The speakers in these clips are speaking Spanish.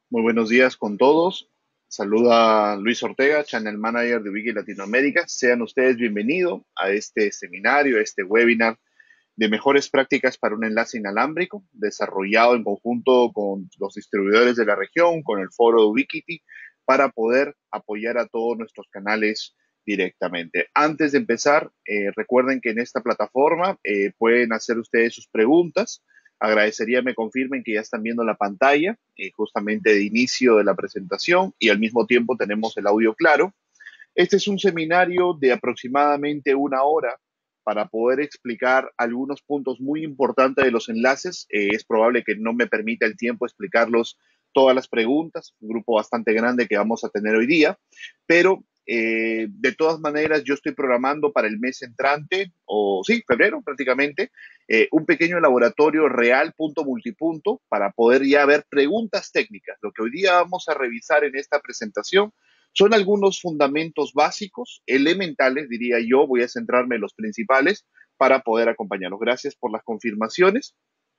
Muy buenos días con todos. Saluda Luis Ortega, Channel Manager de Wiki Latinoamérica. Sean ustedes bienvenidos a este seminario, a este webinar de mejores prácticas para un enlace inalámbrico, desarrollado en conjunto con los distribuidores de la región, con el foro de Wikiti, para poder apoyar a todos nuestros canales directamente. Antes de empezar, recuerden que en esta plataforma pueden hacer ustedes sus preguntas. Agradecería me confirmen que ya están viendo la pantalla, justamente de inicio de la presentación, y al mismo tiempo tenemos el audio claro. Este es un seminario de aproximadamente una hora para poder explicar algunos puntos muy importantes de los enlaces. Es probable que no me permita el tiempo explicarlos todas las preguntas, un grupo bastante grande que vamos a tener hoy día, pero de todas maneras yo estoy programando para el mes entrante, o sí, febrero prácticamente, un pequeño laboratorio real punto multipunto para poder ya ver preguntas técnicas. Lo que hoy día vamos a revisar en esta presentación son algunos fundamentos básicos, elementales, diría yo. Voy a centrarme en los principales para poder acompañarlos. Gracias por las confirmaciones.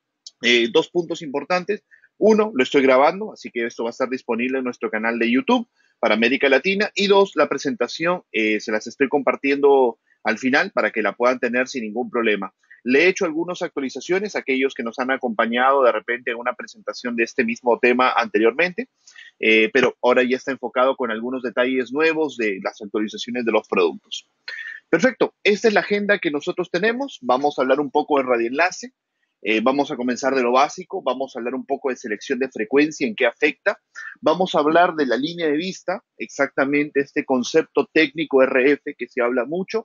Dos puntos importantes. Uno, lo estoy grabando, así que esto va a estar disponible en nuestro canal de YouTube para América Latina. Y dos, la presentación se las estoy compartiendo al final para que la puedan tener sin ningún problema. Le he hecho algunas actualizaciones a aquellos que nos han acompañado de repente en una presentación de este mismo tema anteriormente, pero ahora ya está enfocado con algunos detalles nuevos de las actualizaciones de los productos. Perfecto, esta es la agenda que nosotros tenemos. Vamos a hablar un poco de radioenlace. Vamos a comenzar de lo básico, vamos a hablar un poco de selección de frecuencia, en qué afecta, vamos a hablar de la línea de vista, exactamente este concepto técnico RF que se habla mucho,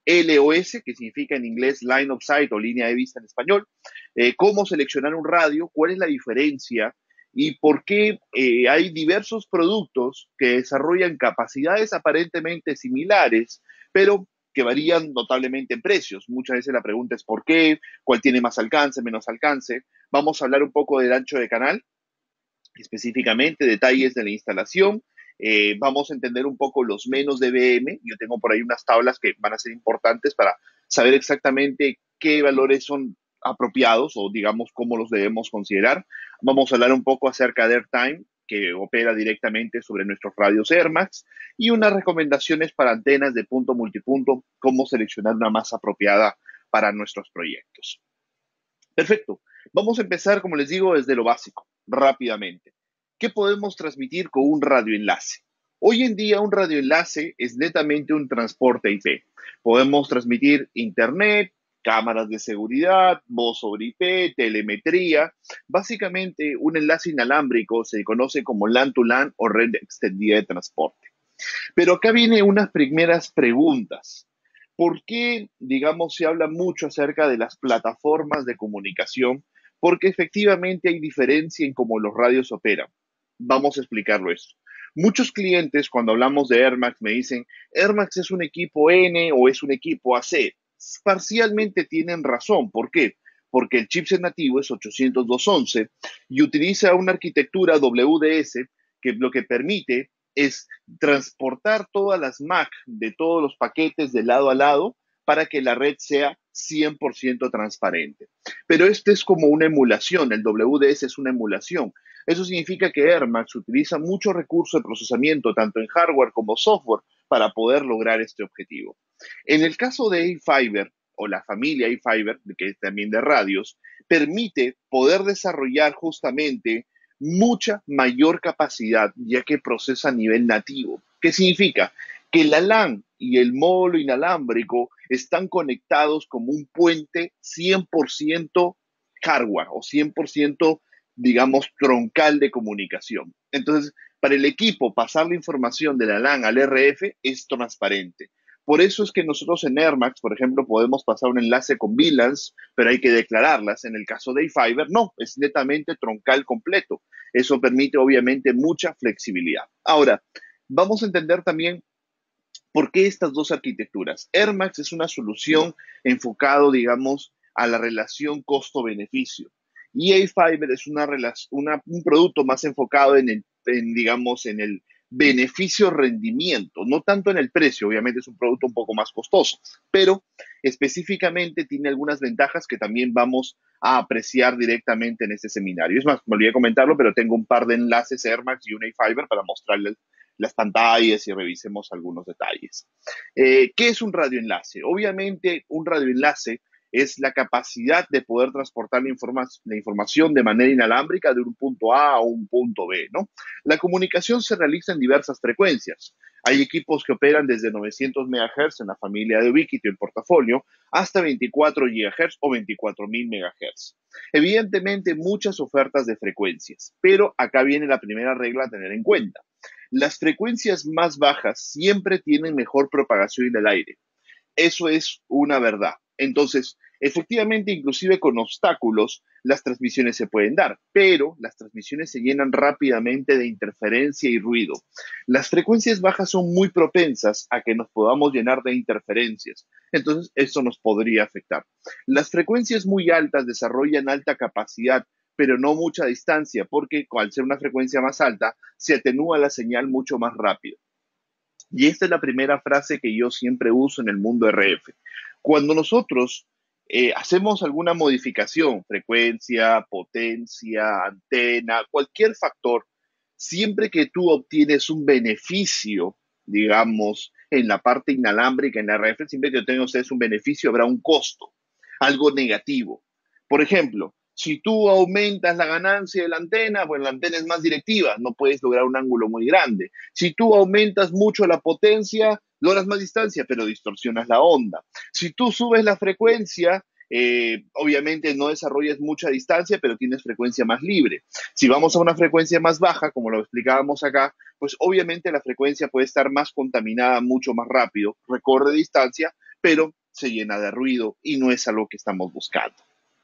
LOS, que significa en inglés line of sight o línea de vista en español, cómo seleccionar un radio, cuál es la diferencia y por qué hay diversos productos que desarrollan capacidades aparentemente similares, pero que varían notablemente en precios. Muchas veces la pregunta es ¿por qué? ¿Cuál tiene más alcance, menos alcance? Vamos a hablar un poco del ancho de canal, específicamente detalles de la instalación. Vamos a entender un poco los menos dBm. Yo tengo por ahí unas tablas que van a ser importantes para saber exactamente qué valores son apropiados o digamos cómo los debemos considerar. Vamos a hablar un poco acerca de AirTime, que opera directamente sobre nuestros radios AirMax, y unas recomendaciones para antenas de punto multipunto, cómo seleccionar una más apropiada para nuestros proyectos. Perfecto. Vamos a empezar, como les digo, desde lo básico, rápidamente. ¿Qué podemos transmitir con un radioenlace? Hoy en día un radioenlace es netamente un transporte IP. Podemos transmitir internet, cámaras de seguridad, voz sobre IP, telemetría. Básicamente un enlace inalámbrico se conoce como LAN to LAN o red extendida de transporte. Pero acá vienen unas primeras preguntas. ¿Por qué, digamos, se habla mucho acerca de las plataformas de comunicación? Porque efectivamente hay diferencia en cómo los radios operan. Vamos a explicarlo esto. Muchos clientes, cuando hablamos de AirMax, me dicen, AirMax es un equipo N o es un equipo AC. Parcialmente tienen razón. ¿Por qué? Porque el chipset nativo es 802.11 y utiliza una arquitectura WDS que lo que permite es transportar todas las MAC de todos los paquetes de lado a lado para que la red sea 100% transparente. Pero este es como una emulación, el WDS es una emulación. Eso significa que AirMax utiliza mucho recurso de procesamiento, tanto en hardware como software, para poder lograr este objetivo. En el caso de A-Fiber, o la familia A-Fiber, que es también de radios, permite poder desarrollar justamente mucha mayor capacidad, ya que procesa a nivel nativo. ¿Qué significa? Que la LAN y el módulo inalámbrico están conectados como un puente 100% hardware o 100%, digamos, troncal de comunicación. Entonces, para el equipo, pasar la información de la LAN al RF es transparente. Por eso es que nosotros en AirMax, por ejemplo, podemos pasar un enlace con VLANs, pero hay que declararlas. En el caso de iFiber, no, es netamente troncal completo. Eso permite, obviamente, mucha flexibilidad. Ahora, vamos a entender también por qué estas dos arquitecturas. AirMax es una solución enfocado, digamos, a la relación costo-beneficio. Y A-Fiber es un producto más enfocado digamos, en el beneficio-rendimiento, no tanto en el precio, obviamente es un producto un poco más costoso, pero específicamente tiene algunas ventajas que también vamos a apreciar directamente en este seminario. Es más, me olvidé comentarlo, pero tengo un par de enlaces Air Max y Fiber para mostrarles las pantallas y revisemos algunos detalles. ¿Qué es un radioenlace? Obviamente, un radioenlace es la capacidad de poder transportar la información de manera inalámbrica de un punto A a un punto B, ¿no? La comunicación se realiza en diversas frecuencias. Hay equipos que operan desde 900 MHz en la familia de Ubiquiti en portafolio hasta 24 GHz o 24.000 MHz. Evidentemente, muchas ofertas de frecuencias, pero acá viene la primera regla a tener en cuenta. Las frecuencias más bajas siempre tienen mejor propagación en el aire. Eso es una verdad. Entonces, efectivamente, inclusive con obstáculos, las transmisiones se pueden dar, pero las transmisiones se llenan rápidamente de interferencia y ruido. Las frecuencias bajas son muy propensas a que nos podamos llenar de interferencias. Entonces, eso nos podría afectar. Las frecuencias muy altas desarrollan alta capacidad, pero no mucha distancia, porque al ser una frecuencia más alta, se atenúa la señal mucho más rápido. Y esta es la primera frase que yo siempre uso en el mundo RF. Cuando nosotros hacemos alguna modificación, frecuencia, potencia, antena, cualquier factor, siempre que tú obtienes un beneficio, digamos, en la parte inalámbrica, en la RF, siempre que tengan ustedes un beneficio, habrá un costo, algo negativo. Por ejemplo, si tú aumentas la ganancia de la antena, pues la antena es más directiva, no puedes lograr un ángulo muy grande. Si tú aumentas mucho la potencia, logras más distancia, pero distorsionas la onda. Si tú subes la frecuencia, obviamente no desarrollas mucha distancia, pero tienes frecuencia más libre. Si vamos a una frecuencia más baja, como lo explicábamos acá, pues obviamente la frecuencia puede estar más contaminada mucho más rápido, recorre distancia, pero se llena de ruido y no es algo que estamos buscando.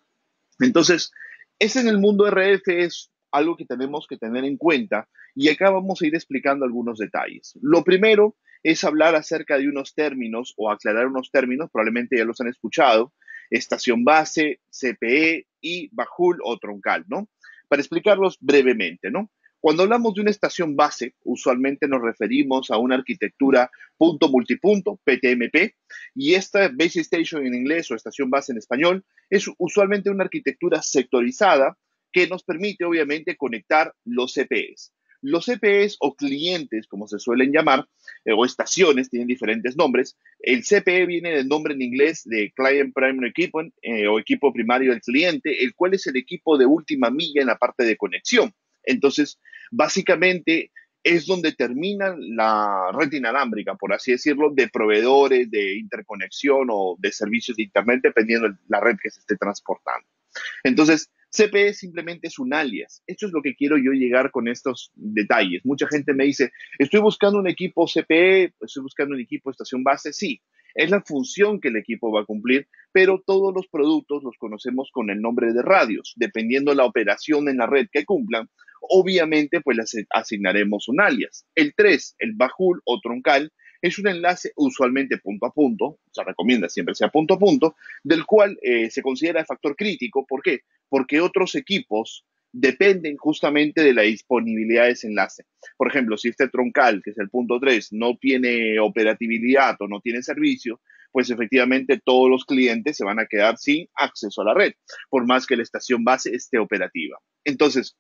Entonces, ese en el mundo RF es algo que tenemos que tener en cuenta y acá vamos a ir explicando algunos detalles. Lo primero es hablar acerca de unos términos o aclarar unos términos, probablemente ya los han escuchado, estación base, CPE y bajul o troncal, ¿no? Para explicarlos brevemente, ¿no? Cuando hablamos de una estación base, usualmente nos referimos a una arquitectura punto multipunto, PTMP, y esta base station en inglés o estación base en español es usualmente una arquitectura sectorizada que nos permite obviamente conectar los CPEs. Los CPEs o clientes, como se suelen llamar, o estaciones, tienen diferentes nombres. El CPE viene del nombre en inglés de Client Primary Equipment o equipo primario del cliente, el cual es el equipo de última milla en la parte de conexión. Entonces, básicamente es donde termina la red inalámbrica, por así decirlo, de proveedores de interconexión o de servicios de Internet, dependiendo de la red que se esté transportando. Entonces, CPE simplemente es un alias. Esto es lo que quiero yo llegar con estos detalles. Mucha gente me dice, estoy buscando un equipo CPE, estoy buscando un equipo estación base. Sí, es la función que el equipo va a cumplir, pero todos los productos los conocemos con el nombre de radios. Dependiendo de la operación en la red que cumplan, obviamente pues les asignaremos un alias. El 3, el bajul o troncal, es un enlace usualmente punto a punto, se recomienda siempre sea punto a punto, del cual se considera factor crítico. ¿Por qué? Porque otros equipos dependen justamente de la disponibilidad de ese enlace. Por ejemplo, si este troncal, que es el punto 3, no tiene operatividad o no tiene servicio, pues efectivamente todos los clientes se van a quedar sin acceso a la red, por más que la estación base esté operativa. Entonces,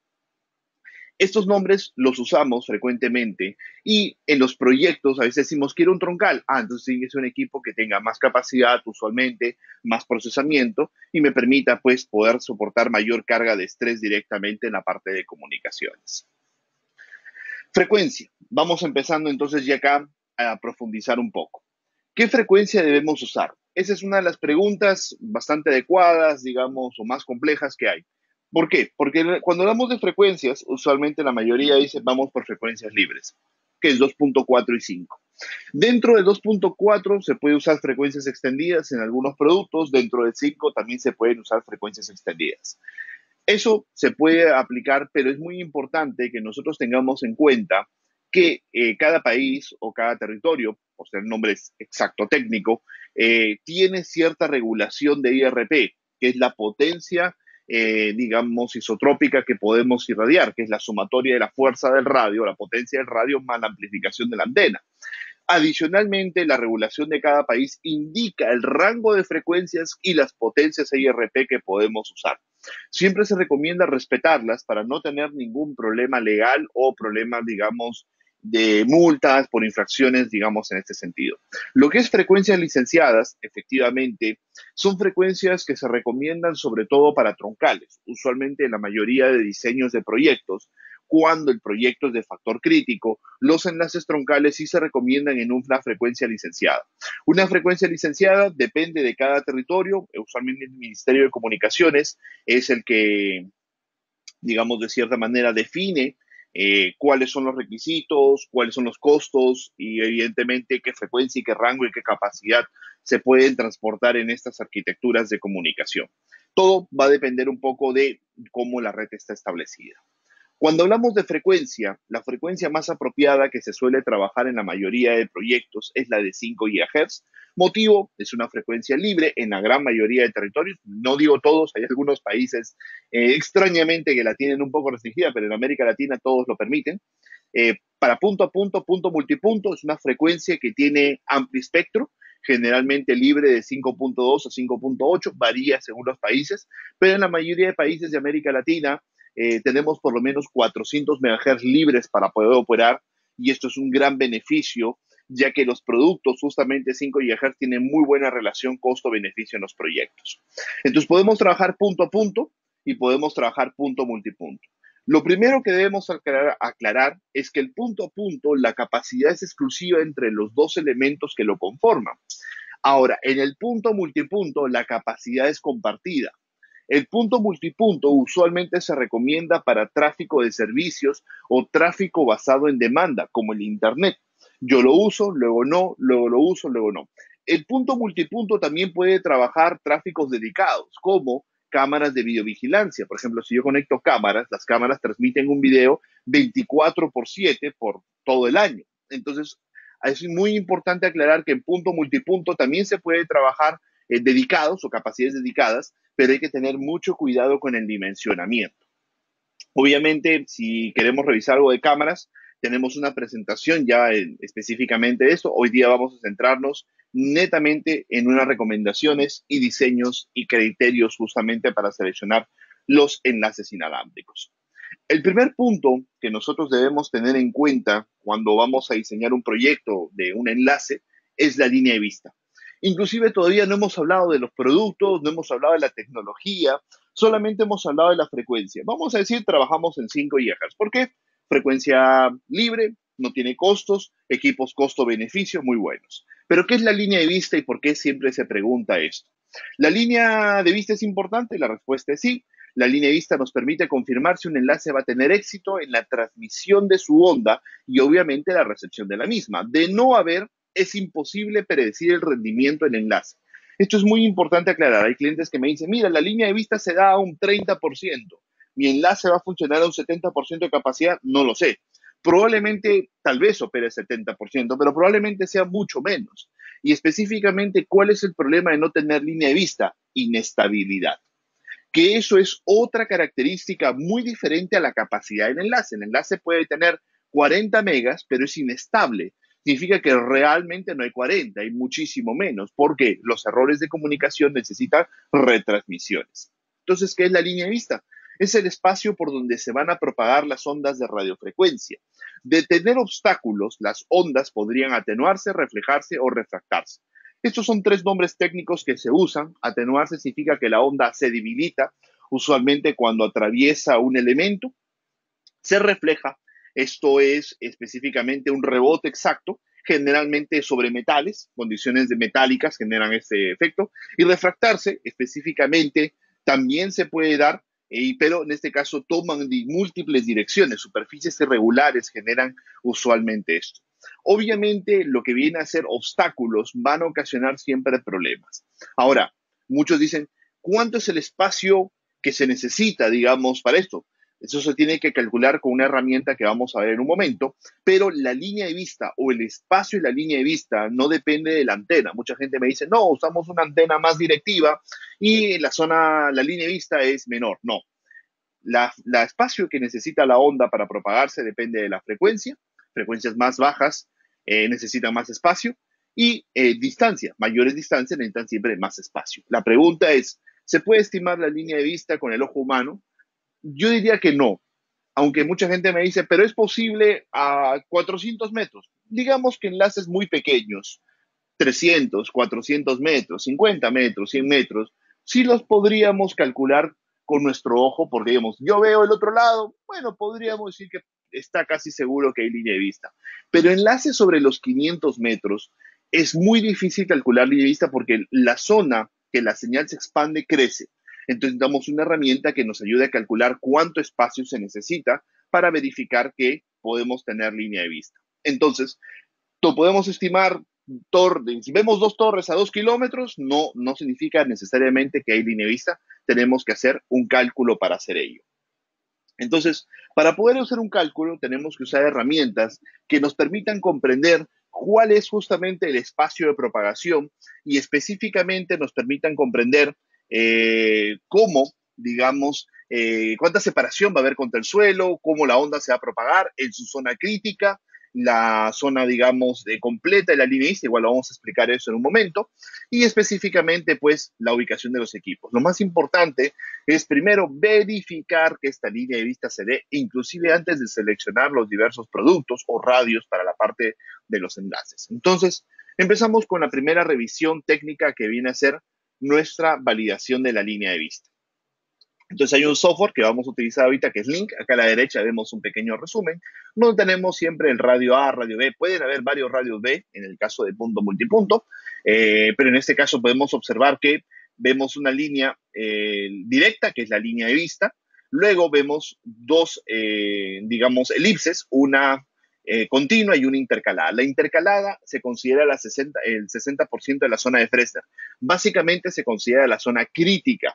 estos nombres los usamos frecuentemente y en los proyectos a veces decimos, quiero un troncal. Entonces sí, es un equipo que tenga más capacidad usualmente, más procesamiento y me permita pues poder soportar mayor carga de estrés directamente en la parte de comunicaciones. Frecuencia. Vamos empezando entonces ya acá a profundizar un poco. ¿Qué frecuencia debemos usar? Esa es una de las preguntas bastante adecuadas, digamos, o más complejas que hay. ¿Por qué? Porque cuando hablamos de frecuencias, usualmente la mayoría dice vamos por frecuencias libres, que es 2.4 y 5. Dentro de 2.4 se puede usar frecuencias extendidas en algunos productos, dentro de 5 también se pueden usar frecuencias extendidas. Eso se puede aplicar, pero es muy importante que nosotros tengamos en cuenta que cada país o cada territorio, por ser nombre exacto técnico, tiene cierta regulación de IRP, que es la potencia digamos, isotrópica que podemos irradiar, que es la sumatoria de la fuerza del radio, la potencia del radio más la amplificación de la antena. Adicionalmente, la regulación de cada país indica el rango de frecuencias y las potencias IRP que podemos usar. Siempre se recomienda respetarlas para no tener ningún problema legal o problema, digamos, de multas por infracciones, digamos, en este sentido. Lo que es frecuencias licenciadas, efectivamente, son frecuencias que se recomiendan sobre todo para troncales, usualmente en la mayoría de diseños de proyectos. Cuando el proyecto es de factor crítico, los enlaces troncales sí se recomiendan en una frecuencia licenciada. Una frecuencia licenciada depende de cada territorio, usualmente el Ministerio de Comunicaciones es el que, digamos, de cierta manera define cuáles son los requisitos, cuáles son los costos y evidentemente qué frecuencia y qué rango y qué capacidad se pueden transportar en estas arquitecturas de comunicación. Todo va a depender un poco de cómo la red está establecida. Cuando hablamos de frecuencia, la frecuencia más apropiada que se suele trabajar en la mayoría de proyectos es la de 5 GHz. Motivo, es una frecuencia libre en la gran mayoría de territorios. No digo todos, hay algunos países extrañamente que la tienen un poco restringida, pero en América Latina todos lo permiten. Para punto a punto, punto multipunto, es una frecuencia que tiene amplio espectro, generalmente libre de 5.2 a 5.8, varía según los países, pero en la mayoría de países de América Latina tenemos por lo menos 400 MHz libres para poder operar y esto es un gran beneficio ya que los productos justamente 5 GHz tienen muy buena relación costo-beneficio en los proyectos. Entonces podemos trabajar punto a punto y podemos trabajar punto multipunto. Lo primero que debemos aclarar es que el punto a punto, la capacidad es exclusiva entre los dos elementos que lo conforman. Ahora, en el punto multipunto, la capacidad es compartida. El punto multipunto usualmente se recomienda para tráfico de servicios o tráfico basado en demanda, como el Internet. Yo lo uso, luego no, luego lo uso, luego no. El punto multipunto también puede trabajar tráficos dedicados, como cámaras de videovigilancia. Por ejemplo, si yo conecto cámaras, las cámaras transmiten un video 24/7 por todo el año. Entonces, es muy importante aclarar que en punto multipunto también se puede trabajar dedicados o capacidades dedicadas, pero hay que tener mucho cuidado con el dimensionamiento. Obviamente, si queremos revisar algo de cámaras, tenemos una presentación ya específicamente de esto. Hoy día vamos a centrarnos netamente en unas recomendaciones y diseños y criterios justamente para seleccionar los enlaces inalámbricos. El primer punto que nosotros debemos tener en cuenta cuando vamos a diseñar un proyecto de un enlace es la línea de vista. Inclusive todavía no hemos hablado de los productos, no hemos hablado de la tecnología, solamente hemos hablado de la frecuencia. Vamos a decir, trabajamos en 5 GHz. ¿Por qué? Frecuencia libre, no tiene costos, equipos costo-beneficio muy buenos. Pero ¿qué es la línea de vista y por qué siempre se pregunta esto? ¿La línea de vista es importante? La respuesta es sí. La línea de vista nos permite confirmar si un enlace va a tener éxito en la transmisión de su onda y obviamente la recepción de la misma. De no haber, es imposible predecir el rendimiento del enlace. Esto es muy importante aclarar. Hay clientes que me dicen, mira, la línea de vista se da a un 30%. Mi enlace va a funcionar a un 70% de capacidad. No lo sé. Probablemente, tal vez opere 70%, pero probablemente sea mucho menos. Y específicamente, ¿cuál es el problema de no tener línea de vista? Inestabilidad. Que eso es otra característica muy diferente a la capacidad del enlace. El enlace puede tener 40 megas, pero es inestable. Significa que realmente no hay 40, hay muchísimo menos, porque los errores de comunicación necesitan retransmisiones. Entonces, ¿qué es la línea de vista? Es el espacio por donde se van a propagar las ondas de radiofrecuencia. De tener obstáculos, las ondas podrían atenuarse, reflejarse o refractarse. Estos son tres nombres técnicos que se usan. Atenuarse significa que la onda se debilita, usualmente cuando atraviesa un elemento, se refleja. Esto es específicamente un rebote exacto, generalmente sobre metales, condiciones de metálicas generan este efecto. Y refractarse específicamente también se puede dar, pero en este caso toman múltiples direcciones, superficies irregulares generan usualmente esto. Obviamente, lo que viene a ser obstáculos van a ocasionar siempre problemas. Ahora, muchos dicen, ¿cuánto es el espacio que se necesita, digamos, para esto? Eso se tiene que calcular con una herramienta que vamos a ver en un momento, pero la línea de vista o el espacio de la línea de vista no depende de la antena. Mucha gente me dice, no, usamos una antena más directiva y la línea de vista es menor. No, la espacio que necesita la onda para propagarse depende de la frecuencia. Frecuencias más bajas necesitan más espacio y distancia. Mayores distancias necesitan siempre más espacio. La pregunta es, ¿se puede estimar la línea de vista con el ojo humano? Yo diría que no, aunque mucha gente me dice, pero es posible a 400 metros. Digamos que enlaces muy pequeños, 300, 400 metros, 50 metros, 100 metros, sí los podríamos calcular con nuestro ojo, porque digamos, yo veo el otro lado, bueno, podríamos decir que está casi seguro que hay línea de vista. Pero enlaces sobre los 500 metros es muy difícil calcular línea de vista porque la zona que la señal se expande crece. Entonces damos una herramienta que nos ayude a calcular cuánto espacio se necesita para verificar que podemos tener línea de vista. Entonces, podemos estimar si vemos dos torres a 2 kilómetros, no significa necesariamente que hay línea de vista. Tenemos que hacer un cálculo para hacer ello. Entonces, para poder hacer un cálculo, tenemos que usar herramientas que nos permitan comprender cuál es justamente el espacio de propagación y específicamente nos permitan comprender cómo, digamos, cuánta separación va a haber contra el suelo, cómo la onda se va a propagar en su zona crítica, la zona, digamos, completa de la línea de vista, igual vamos a explicar eso en un momento, y específicamente, pues, la ubicación de los equipos. Lo más importante es primero verificar que esta línea de vista se dé, inclusive antes de seleccionar los diversos productos o radios para la parte de los enlaces. Entonces, empezamos con la primera revisión técnica que viene a ser nuestra validación de la línea de vista. Entonces hay un software que vamos a utilizar ahorita que es Link. Acá a la derecha vemos un pequeño resumen, donde tenemos siempre el radio A, radio B. Pueden haber varios radios B en el caso de punto multipunto, pero en este caso podemos observar que vemos una línea directa, que es la línea de vista. Luego vemos dos, digamos, elipses, una continua y una intercalada. La intercalada se considera el 60% de la zona de Fresnel. Básicamente se considera la zona crítica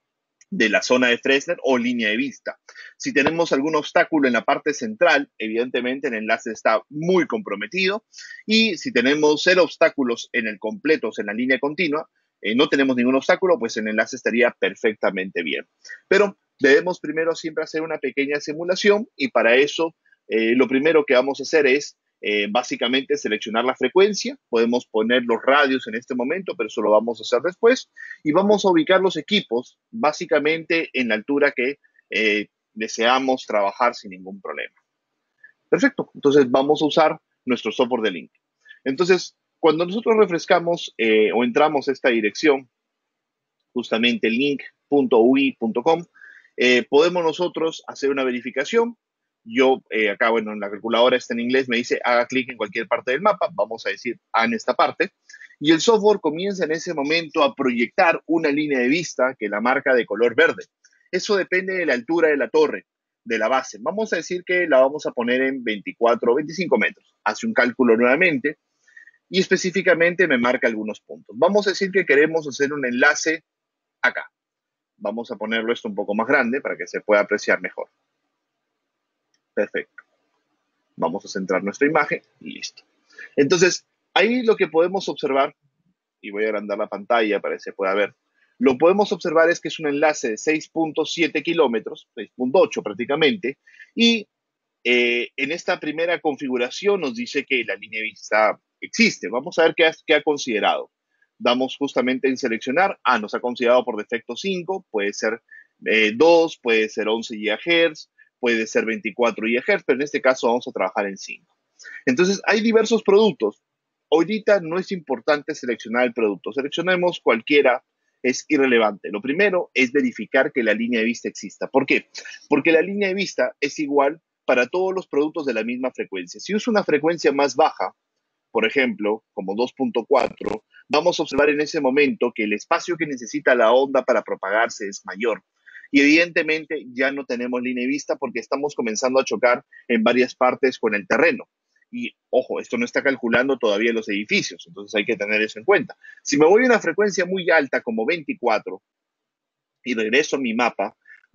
de la zona de Fresnel o línea de vista. Si tenemos algún obstáculo en la parte central, evidentemente el enlace está muy comprometido, y si tenemos 0 obstáculos en el completo, o sea, en la línea continua, no tenemos ningún obstáculo, pues el enlace estaría perfectamente bien. Pero debemos primero siempre hacer una pequeña simulación, y para eso lo primero que vamos a hacer es básicamente seleccionar la frecuencia. Podemos poner los radios en este momento, pero eso lo vamos a hacer después, y vamos a ubicar los equipos básicamente en la altura que deseamos trabajar sin ningún problema. Perfecto, entonces vamos a usar nuestro software de Link. Entonces, cuando nosotros refrescamos o entramos a esta dirección, justamente link.ui.com, podemos nosotros hacer una verificación. Yo acá, bueno, en la calculadora está en inglés, me dice haga clic en cualquier parte del mapa, vamos a decir en esta parte, y el software comienza en ese momento a proyectar una línea de vista que la marca de color verde. Eso depende de la altura de la torre, de la base. Vamos a decir que la vamos a poner en 24 o 25 metros. Hace un cálculo nuevamente y específicamente me marca algunos puntos. Vamos a decir que queremos hacer un enlace acá. Vamos a ponerlo esto un poco más grande para que se pueda apreciar mejor. Perfecto. Vamos a centrar nuestra imagen y listo. Entonces, ahí lo que podemos observar, y voy a agrandar la pantalla para que se pueda ver, lo que podemos observar es que es un enlace de 6.7 kilómetros, 6.8 prácticamente, y en esta primera configuración nos dice que la línea de vista existe. Vamos a ver qué ha considerado. Damos justamente en seleccionar. Nos ha considerado por defecto 5, puede ser 2, puede ser 11 GHz, puede ser 24 GHz, pero en este caso vamos a trabajar en 5. Entonces, hay diversos productos. Ahorita no es importante seleccionar el producto. Seleccionemos cualquiera, es irrelevante. Lo primero es verificar que la línea de vista exista. ¿Por qué? Porque la línea de vista es igual para todos los productos de la misma frecuencia. Si uso una frecuencia más baja, por ejemplo, como 2.4, vamos a observar en ese momento que el espacio que necesita la onda para propagarse es mayor. Y evidentemente ya no tenemos línea de vista porque estamos comenzando a chocar en varias partes con el terreno. Y ojo, esto no está calculando todavía los edificios, entonces hay que tener eso en cuenta. Si me voy a una frecuencia muy alta como 24 y regreso a mi mapa,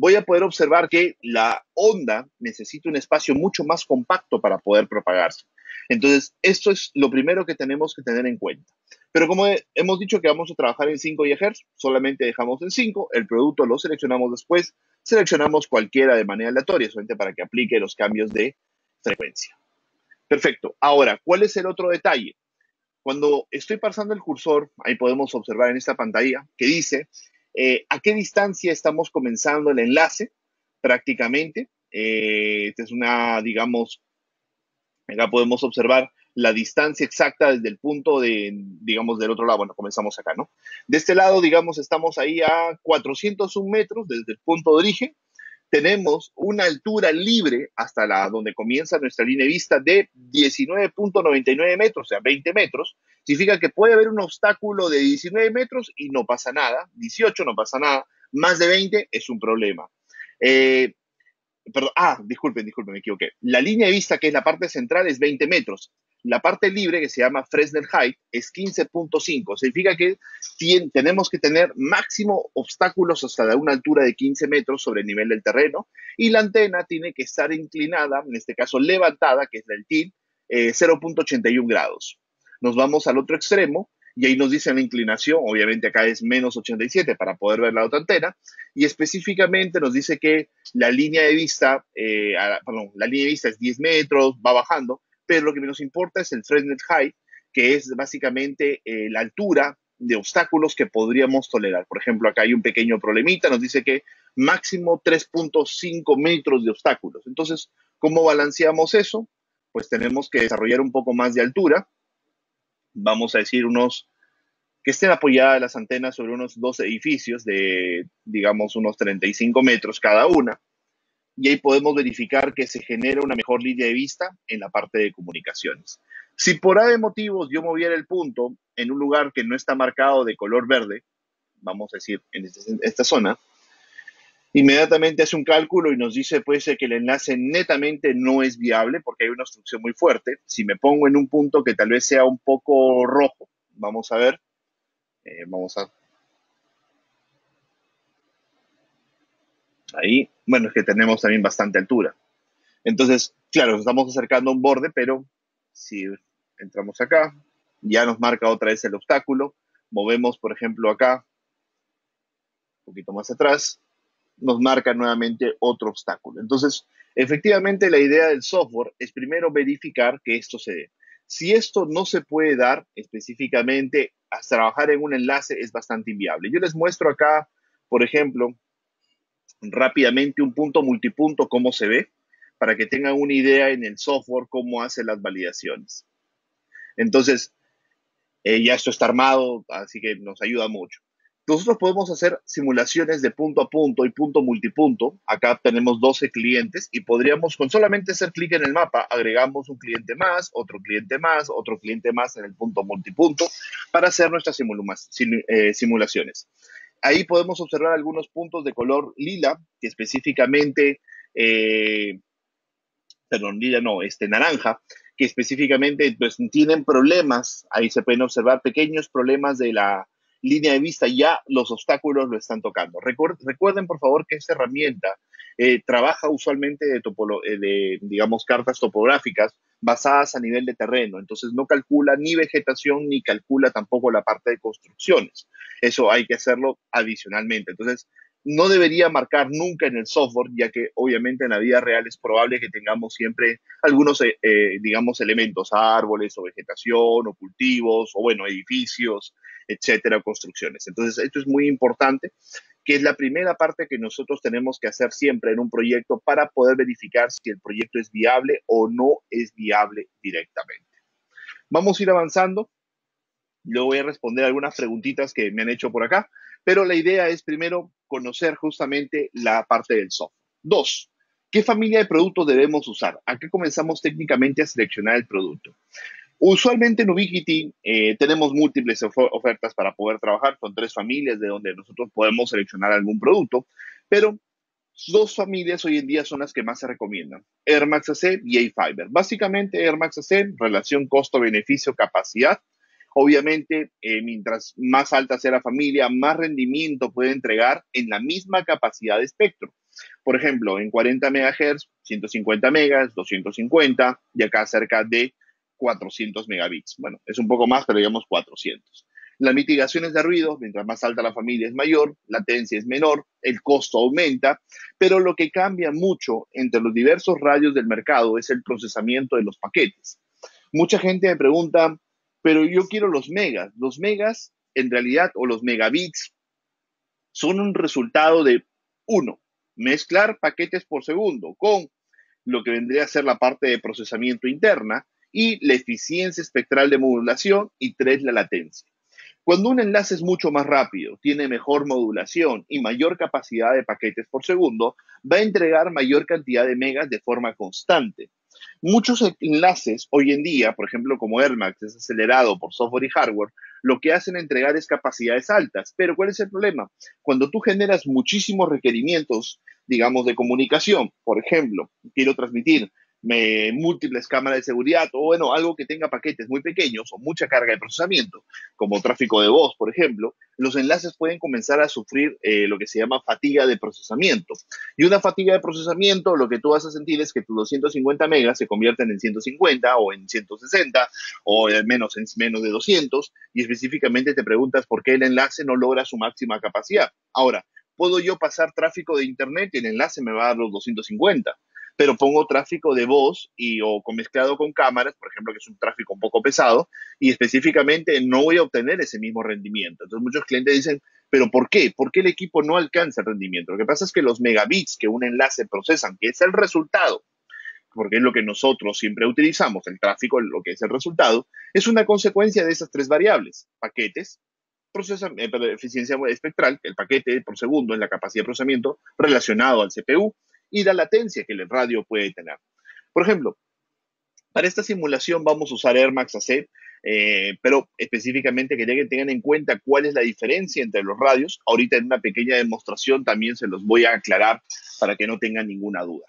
voy a poder observar que la onda necesita un espacio mucho más compacto para poder propagarse. Entonces, esto es lo primero que tenemos que tener en cuenta. Pero como hemos dicho que vamos a trabajar en 5 GHz, solamente dejamos en 5, el producto lo seleccionamos después, seleccionamos cualquiera de manera aleatoria, solamente para que aplique los cambios de frecuencia. Perfecto. Ahora, ¿cuál es el otro detalle? Cuando estoy pasando el cursor, ahí podemos observar en esta pantalla que dice a qué distancia estamos comenzando el enlace prácticamente. Esta es una, digamos, acá podemos observar la distancia exacta desde el punto de, digamos, del otro lado. Bueno, comenzamos acá, ¿no? De este lado, digamos, estamos ahí a 401 metros desde el punto de origen. Tenemos una altura libre hasta donde comienza nuestra línea de vista de 19.99 metros, o sea, 20 metros. Significa que puede haber un obstáculo de 19 metros y no pasa nada, 18 no pasa nada, más de 20 es un problema. Eh, Perdón, disculpen, me equivoqué. La línea de vista, que es la parte central, es 20 metros. La parte libre, que se llama Fresnel Height, es 15.5. Significa que tenemos que tener máximo obstáculos hasta una altura de 15 metros sobre el nivel del terreno, y la antena tiene que estar inclinada, en este caso levantada, que es el tilt, 0.81 grados. Nos vamos al otro extremo, y ahí nos dice la inclinación, obviamente acá es menos 87 para poder ver la otra antena, y específicamente nos dice que la línea de vista, la línea de vista es 10 metros, va bajando, pero lo que nos importa es el Fresnel Height, que es básicamente la altura de obstáculos que podríamos tolerar. Por ejemplo, acá hay un pequeño problemita, nos dice que máximo 3.5 metros de obstáculos. Entonces, ¿cómo balanceamos eso? Pues tenemos que desarrollar un poco más de altura. Vamos a decir que estén apoyadas las antenas sobre unos 2 edificios de, digamos, unos 35 metros cada una, y ahí podemos verificar que se genera una mejor línea de vista en la parte de comunicaciones. Si por A de motivos yo moviera el punto en un lugar que no está marcado de color verde, vamos a decir en esta zona, inmediatamente hace un cálculo y nos dice pues que el enlace netamente no es viable porque hay una obstrucción muy fuerte. Si me pongo en un punto que tal vez sea un poco rojo, vamos a ver, vamos a ahí, bueno, es que tenemos también bastante altura. Entonces, claro, nos estamos acercando a un borde, pero si entramos acá, ya nos marca otra vez el obstáculo. Movemos, por ejemplo, acá, un poquito más atrás, nos marca nuevamente otro obstáculo. Entonces, efectivamente, la idea del software es primero verificar que esto se dé. Si esto no se puede dar específicamente, hasta trabajar en un enlace es bastante inviable. Yo les muestro acá, por ejemplo, rápidamente un punto multipunto, cómo se ve, para que tengan una idea en el software cómo hace las validaciones. Entonces, ya esto está armado, así que nos ayuda mucho. Nosotros podemos hacer simulaciones de punto a punto y punto multipunto. Acá tenemos 12 clientes y podríamos, con solamente hacer clic en el mapa, agregamos un cliente más, otro cliente más en el punto multipunto para hacer nuestras simulaciones. Ahí podemos observar algunos puntos de color lila que específicamente, perdón, lila no, naranja, que específicamente pues, tienen problemas. Ahí se pueden observar pequeños problemas de la línea de vista, ya los obstáculos lo están tocando. Recuerden, por favor, que esta herramienta trabaja usualmente de, digamos, cartas topográficas basadas a nivel de terreno. Entonces, no calcula ni vegetación ni calcula tampoco la parte de construcciones. Eso hay que hacerlo adicionalmente. Entonces, no debería marcar nunca en el software, ya que obviamente en la vida real es probable que tengamos siempre algunos, digamos, elementos, árboles o vegetación o cultivos o, bueno, edificios, etcétera, construcciones. Entonces, esto es muy importante, que es la primera parte que nosotros tenemos que hacer siempre en un proyecto para poder verificar si el proyecto es viable o no es viable directamente. Vamos a ir avanzando. Yo voy a responder algunas preguntitas que me han hecho por acá, pero la idea es primero conocer justamente la parte del software. Dos, ¿qué familia de productos debemos usar? Acá comenzamos técnicamente a seleccionar el producto. Usualmente en Ubiquiti tenemos múltiples ofertas para poder trabajar. Son 3 familias de donde nosotros podemos seleccionar algún producto, pero 2 familias hoy en día son las que más se recomiendan: Air Max AC y A-Fiber. Básicamente Air Max AC, relación costo-beneficio-capacidad. Obviamente, mientras más alta sea la familia, más rendimiento puede entregar en la misma capacidad de espectro. Por ejemplo, en 40 MHz, 150 megas, 250 y acá cerca de 400 megabits. Bueno, es un poco más, pero digamos 400. La mitigación es de ruido, mientras más alta la familia es mayor, la latencia es menor, el costo aumenta, pero lo que cambia mucho entre los diversos radios del mercado es el procesamiento de los paquetes. Mucha gente me pregunta, pero yo quiero los megas. Los megas, en realidad, o los megabits, son un resultado de, uno, mezclar paquetes por segundo con lo que vendría a ser la parte de procesamiento interna y la eficiencia espectral de modulación y tres, la latencia. Cuando un enlace es mucho más rápido, tiene mejor modulación y mayor capacidad de paquetes por segundo, va a entregar mayor cantidad de megas de forma constante. Muchos enlaces hoy en día, por ejemplo, como AirMax, es acelerado por software y hardware, lo que hacen entregar es capacidades altas. Pero ¿cuál es el problema? Cuando tú generas muchísimos requerimientos, digamos, de comunicación, por ejemplo, quiero transmitir múltiples cámaras de seguridad o, bueno, algo que tenga paquetes muy pequeños o mucha carga de procesamiento, como tráfico de voz, por ejemplo, los enlaces pueden comenzar a sufrir lo que se llama fatiga de procesamiento. Y una fatiga de procesamiento, lo que tú vas a sentir es que tus 250 megas se convierten en 150 o en 160 o en menos de 200 y específicamente te preguntas por qué el enlace no logra su máxima capacidad. Ahora, puedo yo pasar tráfico de internet y el enlace me va a dar los 250, pero pongo tráfico de voz o mezclado con cámaras, por ejemplo, que es un tráfico un poco pesado, y específicamente no voy a obtener ese mismo rendimiento. Entonces muchos clientes dicen, ¿pero por qué? ¿Por qué el equipo no alcanza el rendimiento? Lo que pasa es que los megabits que un enlace procesan, que es el resultado, porque es lo que nosotros siempre utilizamos, el tráfico, lo que es el resultado, es una consecuencia de esas tres variables: paquetes, eficiencia espectral, el paquete por segundo en la capacidad de procesamiento relacionado al CPU, y la latencia que el radio puede tener. Por ejemplo, para esta simulación vamos a usar AirMax AC, pero específicamente quería que tengan en cuenta cuál es la diferencia entre los radios. Ahorita en una pequeña demostración también se los voy a aclarar para que no tengan ninguna duda.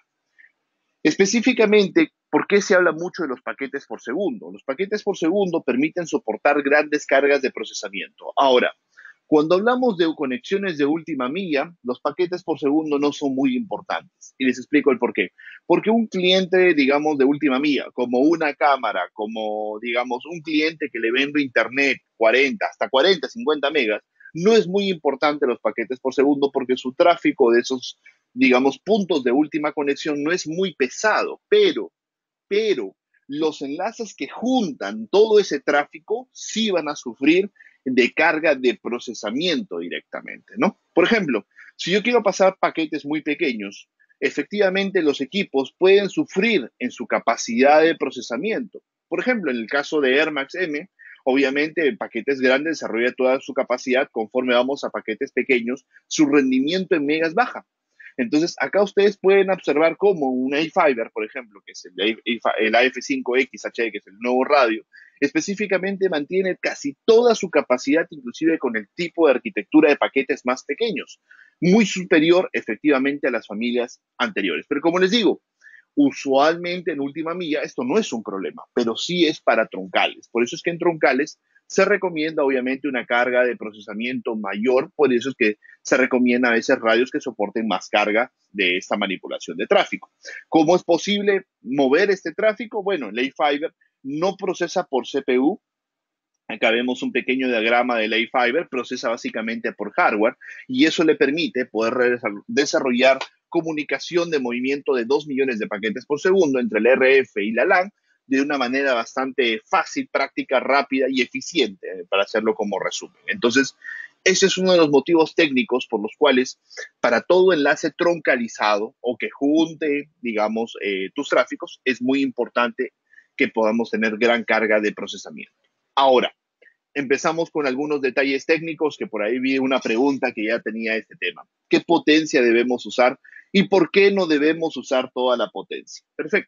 Específicamente, ¿por qué se habla mucho de los paquetes por segundo? Los paquetes por segundo permiten soportar grandes cargas de procesamiento. Ahora, cuando hablamos de conexiones de última milla, los paquetes por segundo no son muy importantes. Y les explico el por qué. Porque un cliente, digamos, de última milla, como una cámara, como, digamos, un cliente que le vende internet 40, hasta 40, 50 megas, no es muy importante los paquetes por segundo porque su tráfico de esos, digamos, puntos de última conexión no es muy pesado. Pero los enlaces que juntan todo ese tráfico sí van a sufrir de carga de procesamiento directamente, ¿no? Por ejemplo, si yo quiero pasar paquetes muy pequeños, efectivamente los equipos pueden sufrir en su capacidad de procesamiento. Por ejemplo, en el caso de AirMax M, obviamente en paquetes grandes desarrolla toda su capacidad, conforme vamos a paquetes pequeños, su rendimiento en megas baja. Entonces, acá ustedes pueden observar cómo un A-Fiber, por ejemplo, que es el AF5XH, que es el nuevo radio, específicamente mantiene casi toda su capacidad, inclusive con el tipo de arquitectura de paquetes más pequeños, muy superior efectivamente a las familias anteriores. Pero como les digo, usualmente en última milla esto no es un problema, pero sí es para troncales. Por eso es que en troncales se recomienda obviamente una carga de procesamiento mayor, por eso es que se recomienda a veces radios que soporten más carga de esta manipulación de tráfico. ¿Cómo es posible mover este tráfico? Bueno, el A-Fiber no procesa por CPU. Acá vemos un pequeño diagrama del A-Fiber, procesa básicamente por hardware y eso le permite poder desarrollar comunicación de movimiento de 2 millones de paquetes por segundo entre el RF y la LAN de una manera bastante fácil, práctica, rápida y eficiente, para hacerlo como resumen. Entonces, ese es uno de los motivos técnicos por los cuales para todo enlace troncalizado o que junte, digamos, tus tráficos, es muy importante que podamos tener gran carga de procesamiento. Ahora, empezamos con algunos detalles técnicos, que por ahí vi una pregunta que ya tenía este tema. ¿Qué potencia debemos usar y por qué no debemos usar toda la potencia? Perfecto.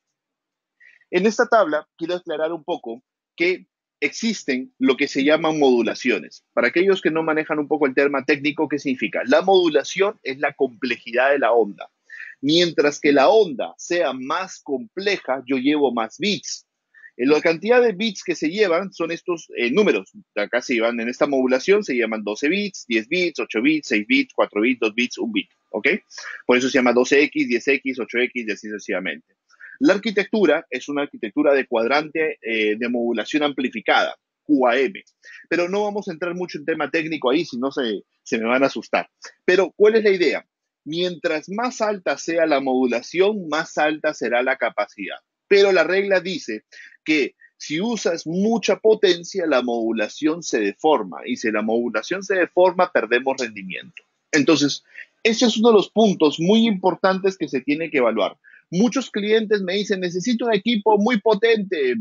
En esta tabla quiero aclarar un poco que existen lo que se llaman modulaciones. Para aquellos que no manejan un poco el tema técnico, ¿qué significa? La modulación es la complejidad de la onda. Mientras que la onda sea más compleja, yo llevo más bits. La cantidad de bits que se llevan son estos números. Acá se llevan en esta modulación, se llaman 12 bits, 10 bits, 8 bits, 6 bits, 4 bits, 2 bits, 1 bit. ¿ok? Por eso se llama 12X, 10X, 8X y así sucesivamente. La arquitectura es una arquitectura de cuadrante de modulación amplificada, QAM, pero no vamos a entrar mucho en tema técnico ahí, si no se me van a asustar. Pero, ¿cuál es la idea? Mientras más alta sea la modulación, más alta será la capacidad. Pero la regla dice que si usas mucha potencia, la modulación se deforma y si la modulación se deforma, perdemos rendimiento. Entonces, ese es uno de los puntos muy importantes que se tiene que evaluar. Muchos clientes me dicen, necesito un equipo muy potente,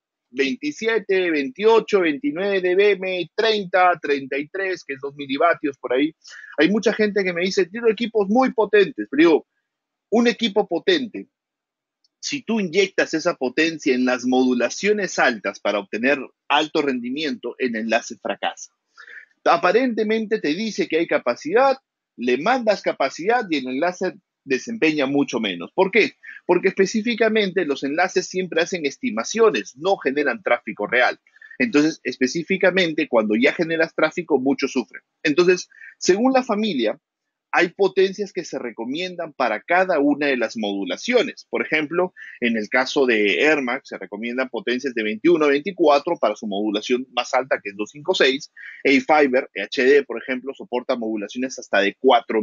27, 28, 29 dBm, 30, 33, que es 2 milivatios por ahí. Hay mucha gente que me dice, quiero equipos muy potentes, pero digo, un equipo potente, si tú inyectas esa potencia en las modulaciones altas para obtener alto rendimiento, el enlace fracasa. Aparentemente te dice que hay capacidad, le mandas capacidad y el enlace desempeña mucho menos. ¿Por qué? Porque específicamente los enlaces siempre hacen estimaciones, no generan tráfico real. Entonces, específicamente, cuando ya generas tráfico, muchos sufren. Entonces, según la familia, hay potencias que se recomiendan para cada una de las modulaciones. Por ejemplo, en el caso de Air Max, se recomiendan potencias de 21 a 24 para su modulación más alta, que es 256. A-Fiber, HD, por ejemplo, soporta modulaciones hasta de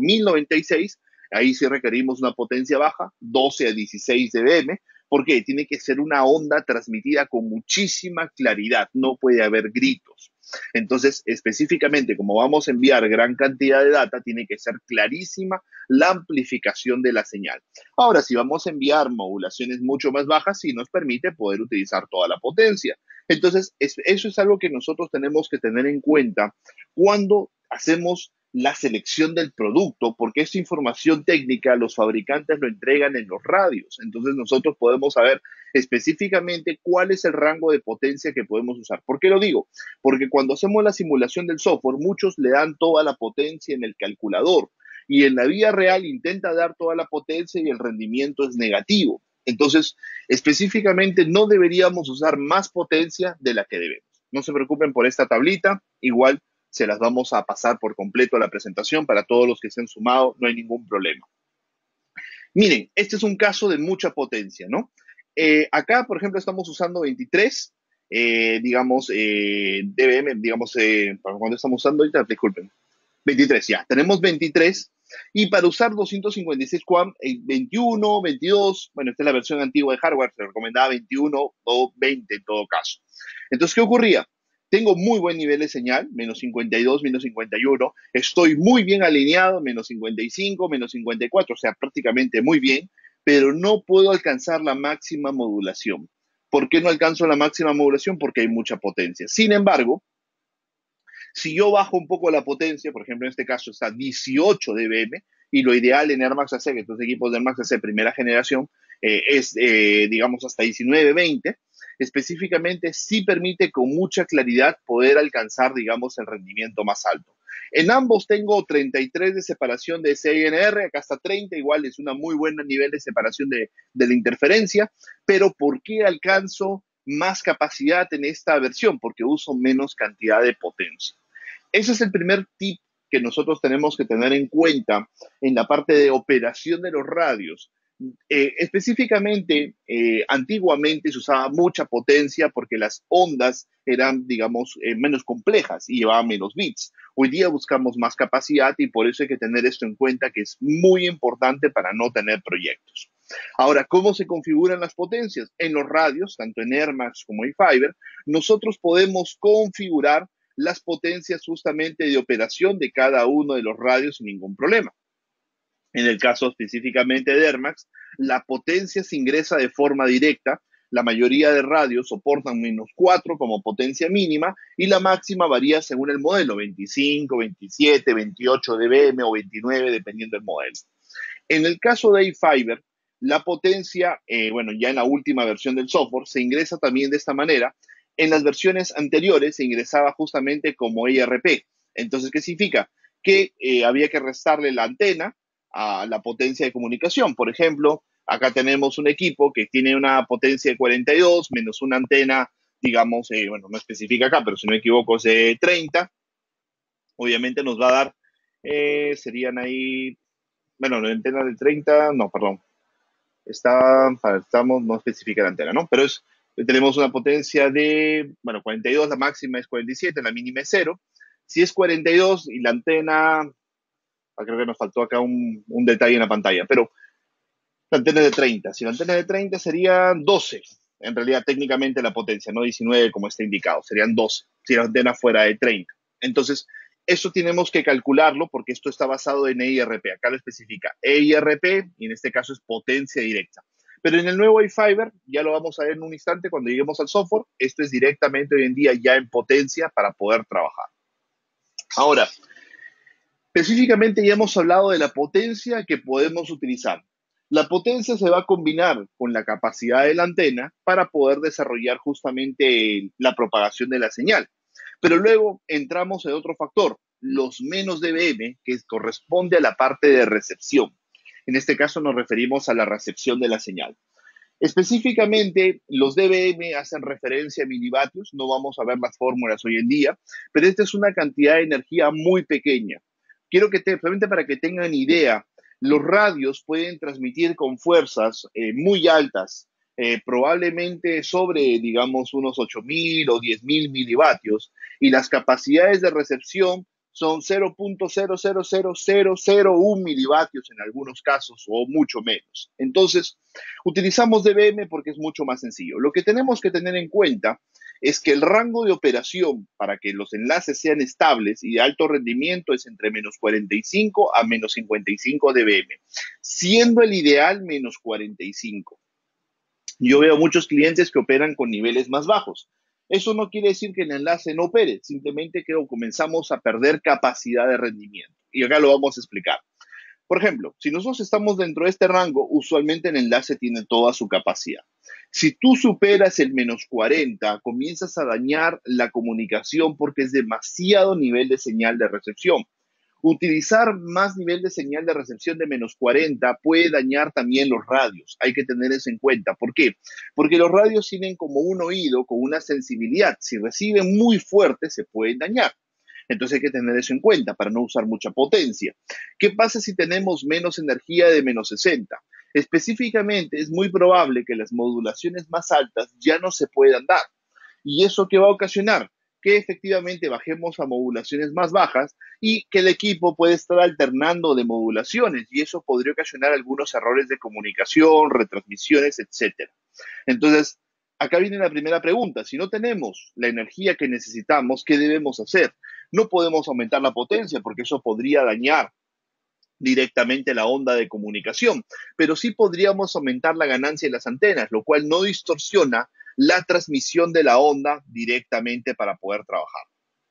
4096. Ahí sí requerimos una potencia baja, 12 a 16 dBm, porque tiene que ser una onda transmitida con muchísima claridad, no puede haber gritos. Entonces, específicamente, como vamos a enviar gran cantidad de data, tiene que ser clarísima la amplificación de la señal. Ahora, si vamos a enviar modulaciones mucho más bajas, sí nos permite poder utilizar toda la potencia. Entonces, eso es algo que nosotros tenemos que tener en cuenta cuando hacemos la selección del producto, porque esta información técnica los fabricantes lo entregan en los radios. Entonces, nosotros podemos saber específicamente cuál es el rango de potencia que podemos usar. ¿Por qué lo digo? Porque cuando hacemos la simulación del software, muchos le dan toda la potencia en el calculador y en la vida real intenta dar toda la potencia y el rendimiento es negativo. Entonces, específicamente no deberíamos usar más potencia de la que debemos. No se preocupen por esta tablita, igual se las vamos a pasar por completo a la presentación para todos los que se han sumado, no hay ningún problema. Miren, este es un caso de mucha potencia, ¿no? Acá, por ejemplo, estamos usando 23, digamos, dBm, digamos, ¿para cuándo estamos usando ahorita? Disculpen. 23, ya. Tenemos 23. Y para usar 256 QAM, 21, 22, bueno, esta es la versión antigua de hardware, se recomendaba 21 o 20 en todo caso. Entonces, ¿qué ocurría? Tengo muy buen nivel de señal, menos 52, menos 51. Estoy muy bien alineado, menos 55, menos 54, o sea, prácticamente muy bien, pero no puedo alcanzar la máxima modulación. ¿Por qué no alcanzo la máxima modulación? Porque hay mucha potencia. Sin embargo, si yo bajo un poco la potencia, por ejemplo, en este caso está 18 dBm, y lo ideal en Air Max AC, que estos equipos de Air Max AC primera generación, es, digamos, hasta 19, 20, específicamente sí permite con mucha claridad poder alcanzar, digamos, el rendimiento más alto. En ambos tengo 33 de separación de CNR, acá está 30, igual es una muy buena nivel de separación de la interferencia, pero ¿por qué alcanzo más capacidad en esta versión? Porque uso menos cantidad de potencia. Ese es el primer tip que nosotros tenemos que tener en cuenta en la parte de operación de los radios. Específicamente, antiguamente se usaba mucha potencia porque las ondas eran, digamos, menos complejas y llevaban menos bits. Hoy día buscamos más capacidad y por eso hay que tener esto en cuenta, que es muy importante para no tener proyectos. Ahora, ¿cómo se configuran las potencias? En los radios, tanto en Air Max como en Fiber, nosotros podemos configurar las potencias justamente de operación de cada uno de los radios sin ningún problema. En el caso específicamente de Air Max, la potencia se ingresa de forma directa. La mayoría de radios soportan menos 4 como potencia mínima y la máxima varía según el modelo, 25, 27, 28 dBm o 29 dependiendo del modelo. En el caso de A-Fiber, la potencia, bueno, ya en la última versión del software, se ingresa también de esta manera. En las versiones anteriores se ingresaba justamente como ERP. Entonces, ¿qué significa? Que había que restarle la antena a la potencia de comunicación. Por ejemplo, acá tenemos un equipo que tiene una potencia de 42 menos una antena, digamos, bueno, no especifica acá, pero si no me equivoco es de 30. Obviamente nos va a dar, serían ahí bueno, la antena de 30, no, perdón, no especifica la antena, ¿no? Pero tenemos una potencia de, bueno, 42, la máxima es 47, la mínima es 0. Si es 42 y la antena, creo que nos faltó acá un detalle en la pantalla, pero la antena es de 30. Si la antena es de 30 serían 12, en realidad técnicamente la potencia, no 19 como está indicado, serían 12 si la antena fuera de 30. Entonces, eso tenemos que calcularlo porque esto está basado en EIRP. Acá lo especifica EIRP y en este caso es potencia directa. Pero en el nuevo iFiber, ya lo vamos a ver en un instante cuando lleguemos al software, esto es directamente hoy en día ya en potencia para poder trabajar. Ahora, específicamente ya hemos hablado de la potencia que podemos utilizar. La potencia se va a combinar con la capacidad de la antena para poder desarrollar justamente la propagación de la señal. Pero luego entramos en otro factor, los menos dBm, que corresponde a la parte de recepción. En este caso nos referimos a la recepción de la señal. Específicamente, los dBm hacen referencia a milivatios, no vamos a ver las fórmulas hoy en día, pero esta es una cantidad de energía muy pequeña. Quiero que solamente para que tengan idea, los radios pueden transmitir con fuerzas muy altas, probablemente sobre, digamos, unos 8.000 o 10.000 milivatios, y las capacidades de recepción son 0.000001 milivatios en algunos casos o mucho menos. Entonces, utilizamos dBm porque es mucho más sencillo. Lo que tenemos que tener en cuenta es que el rango de operación para que los enlaces sean estables y de alto rendimiento es entre menos 45 a menos 55 dBm, siendo el ideal menos 45. Yo veo muchos clientes que operan con niveles más bajos. Eso no quiere decir que el enlace no opere, simplemente que comenzamos a perder capacidad de rendimiento. Y acá lo vamos a explicar. Por ejemplo, si nosotros estamos dentro de este rango, usualmente el enlace tiene toda su capacidad. Si tú superas el menos 40, comienzas a dañar la comunicación porque es demasiado nivel de señal de recepción. Utilizar más nivel de señal de recepción de menos 40 puede dañar también los radios. Hay que tener eso en cuenta. ¿Por qué? Porque los radios tienen como un oído con una sensibilidad. Si reciben muy fuerte, se pueden dañar. Entonces hay que tener eso en cuenta para no usar mucha potencia. ¿Qué pasa si tenemos menos energía de menos 60? Específicamente, es muy probable que las modulaciones más altas ya no se puedan dar. ¿Y eso qué va a ocasionar? Que efectivamente bajemos a modulaciones más bajas y que el equipo puede estar alternando de modulaciones y eso podría ocasionar algunos errores de comunicación, retransmisiones, etcétera. Entonces, acá viene la primera pregunta. Si no tenemos la energía que necesitamos, ¿qué debemos hacer? No podemos aumentar la potencia porque eso podría dañar directamente la onda de comunicación, pero sí podríamos aumentar la ganancia de las antenas, lo cual no distorsiona la transmisión de la onda directamente para poder trabajar.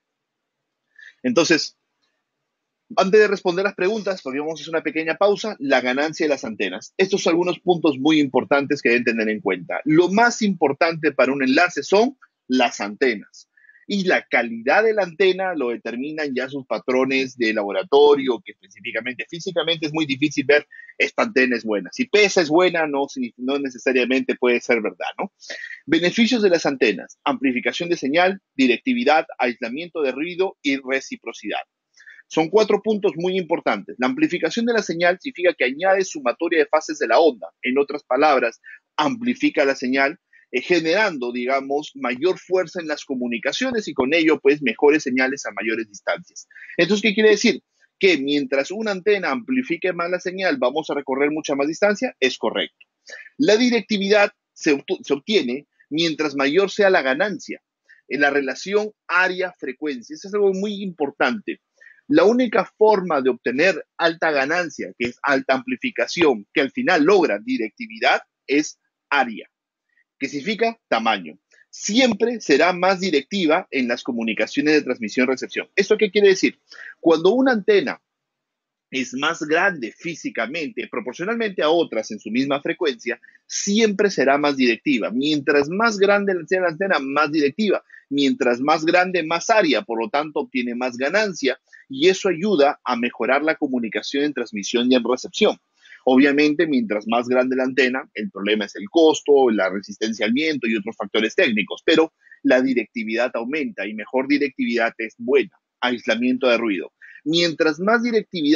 Entonces, antes de responder las preguntas, porque vamos a hacer una pequeña pausa, la ganancia de las antenas. Estos son algunos puntos muy importantes que deben tener en cuenta. Lo más importante para un enlace son las antenas. Y la calidad de la antena lo determinan ya sus patrones de laboratorio, que específicamente, físicamente es muy difícil ver esta antena es buena. Si pesa es buena, no necesariamente puede ser verdad, ¿no? Beneficios de las antenas: amplificación de señal, directividad, aislamiento de ruido y reciprocidad. Son 4 puntos muy importantes. La amplificación de la señal significa que añade sumatoria de fases de la onda. En otras palabras, amplifica la señal, generando, digamos, mayor fuerza en las comunicaciones y con ello, pues, mejores señales a mayores distancias. Entonces, ¿qué quiere decir? Que mientras una antena amplifique más la señal, vamos a recorrer mucha más distancia. Es correcto. La directividad se obtiene mientras mayor sea la ganancia en la relación área-frecuencia. Eso es algo muy importante. La única forma de obtener alta ganancia, que es alta amplificación, que al final logra directividad, es área, que significa tamaño. Siempre será más directiva en las comunicaciones de transmisión-recepción. ¿Esto qué quiere decir? Cuando una antena es más grande físicamente, proporcionalmente a otras en su misma frecuencia, siempre será más directiva. Mientras más grande sea la antena, más directiva. Mientras más grande, más área, por lo tanto, obtiene más ganancia y eso ayuda a mejorar la comunicación en transmisión y en recepción. Obviamente, mientras más grande la antena, el problema es el costo, la resistencia al viento y otros factores técnicos, pero la directividad aumenta y mejor directividad es buena. Aislamiento de ruido. Mientras más directividad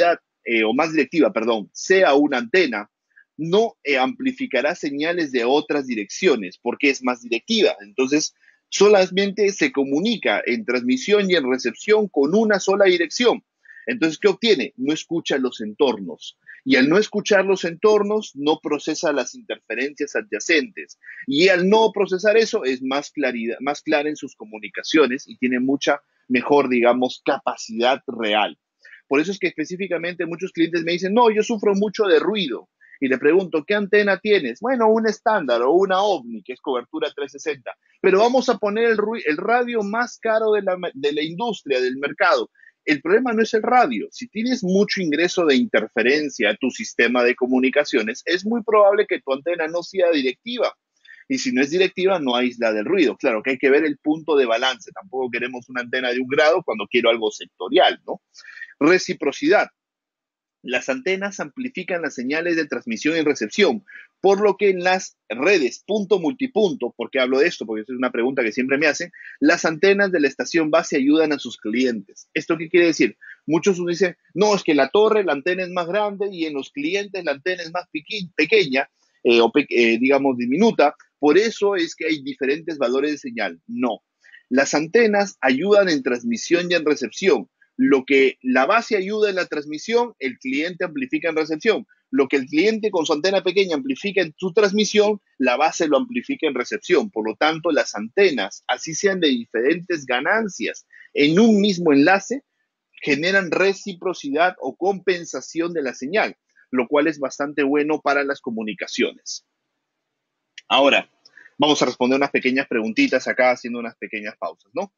o más directiva, perdón, sea una antena, no amplificará señales de otras direcciones porque es más directiva. Entonces, solamente se comunica en transmisión y en recepción con una sola dirección. Entonces, ¿qué obtiene? No escucha los entornos. Y al no escuchar los entornos, no procesa las interferencias adyacentes. Y al no procesar eso, es más claridad, más clara en sus comunicaciones y tiene mucha mejor, digamos, capacidad real. Por eso es que específicamente muchos clientes me dicen, no, yo sufro mucho de ruido. Y le pregunto, ¿qué antena tienes? Bueno, un estándar o una OVNI, que es cobertura 360. Pero vamos a poner el radio más caro de la industria, del mercado. El problema no es el radio. Si tienes mucho ingreso de interferencia a tu sistema de comunicaciones, es muy probable que tu antena no sea directiva. Y si no es directiva, no aísla del ruido. Claro que hay que ver el punto de balance. Tampoco queremos una antena de 1 grado cuando quiero algo sectorial, ¿no? Reciprocidad. Las antenas amplifican las señales de transmisión y recepción, por lo que en las redes punto multipunto, ¿por qué hablo de esto? Porque es una pregunta que siempre me hacen, las antenas de la estación base ayudan a sus clientes. ¿Esto qué quiere decir? Muchos dicen, no, es que la torre, la antena es más grande y en los clientes la antena es más pequeña digamos diminuta, por eso es que hay diferentes valores de señal. No, las antenas ayudan en transmisión y en recepción. Lo que la base ayuda en la transmisión, el cliente amplifica en recepción. Lo que el cliente con su antena pequeña amplifica en su transmisión, la base lo amplifica en recepción. Por lo tanto, las antenas, así sean de diferentes ganancias en un mismo enlace, generan reciprocidad o compensación de la señal, lo cual es bastante bueno para las comunicaciones. Ahora, vamos a responder unas pequeñas preguntitas acá, haciendo unas pequeñas pausas, ¿no?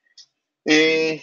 Eh,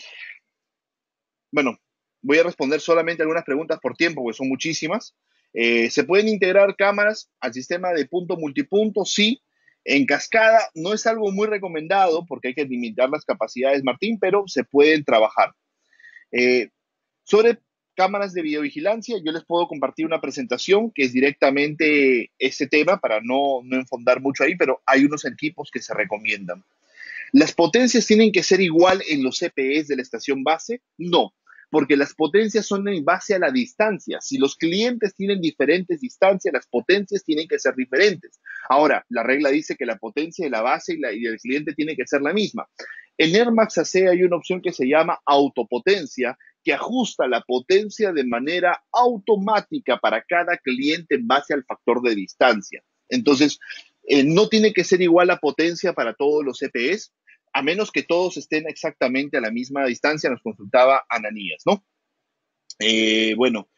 Bueno, voy a responder solamente algunas preguntas por tiempo, porque son muchísimas. ¿Se pueden integrar cámaras al sistema de punto multipunto? Sí. En cascada no es algo muy recomendado porque hay que limitar las capacidades, Martín, pero se pueden trabajar. Eh, sobre cámaras de videovigilancia, yo les puedo compartir una presentación que es directamente este tema para no enfondar mucho ahí, pero hay unos equipos que se recomiendan. ¿Las potencias tienen que ser igual en los CPEs de la estación base? No, porque las potencias son en base a la distancia. Si los clientes tienen diferentes distancias, las potencias tienen que ser diferentes. Ahora, la regla dice que la potencia de la base y del cliente tiene que ser la misma. En Airmax AC hay una opción que se llama autopotencia, que ajusta la potencia de manera automática para cada cliente en base al factor de distancia. Entonces, no tiene que ser igual la potencia para todos los CPEs, a menos que todos estén exactamente a la misma distancia, nos consultaba Ananías, ¿no? Bueno,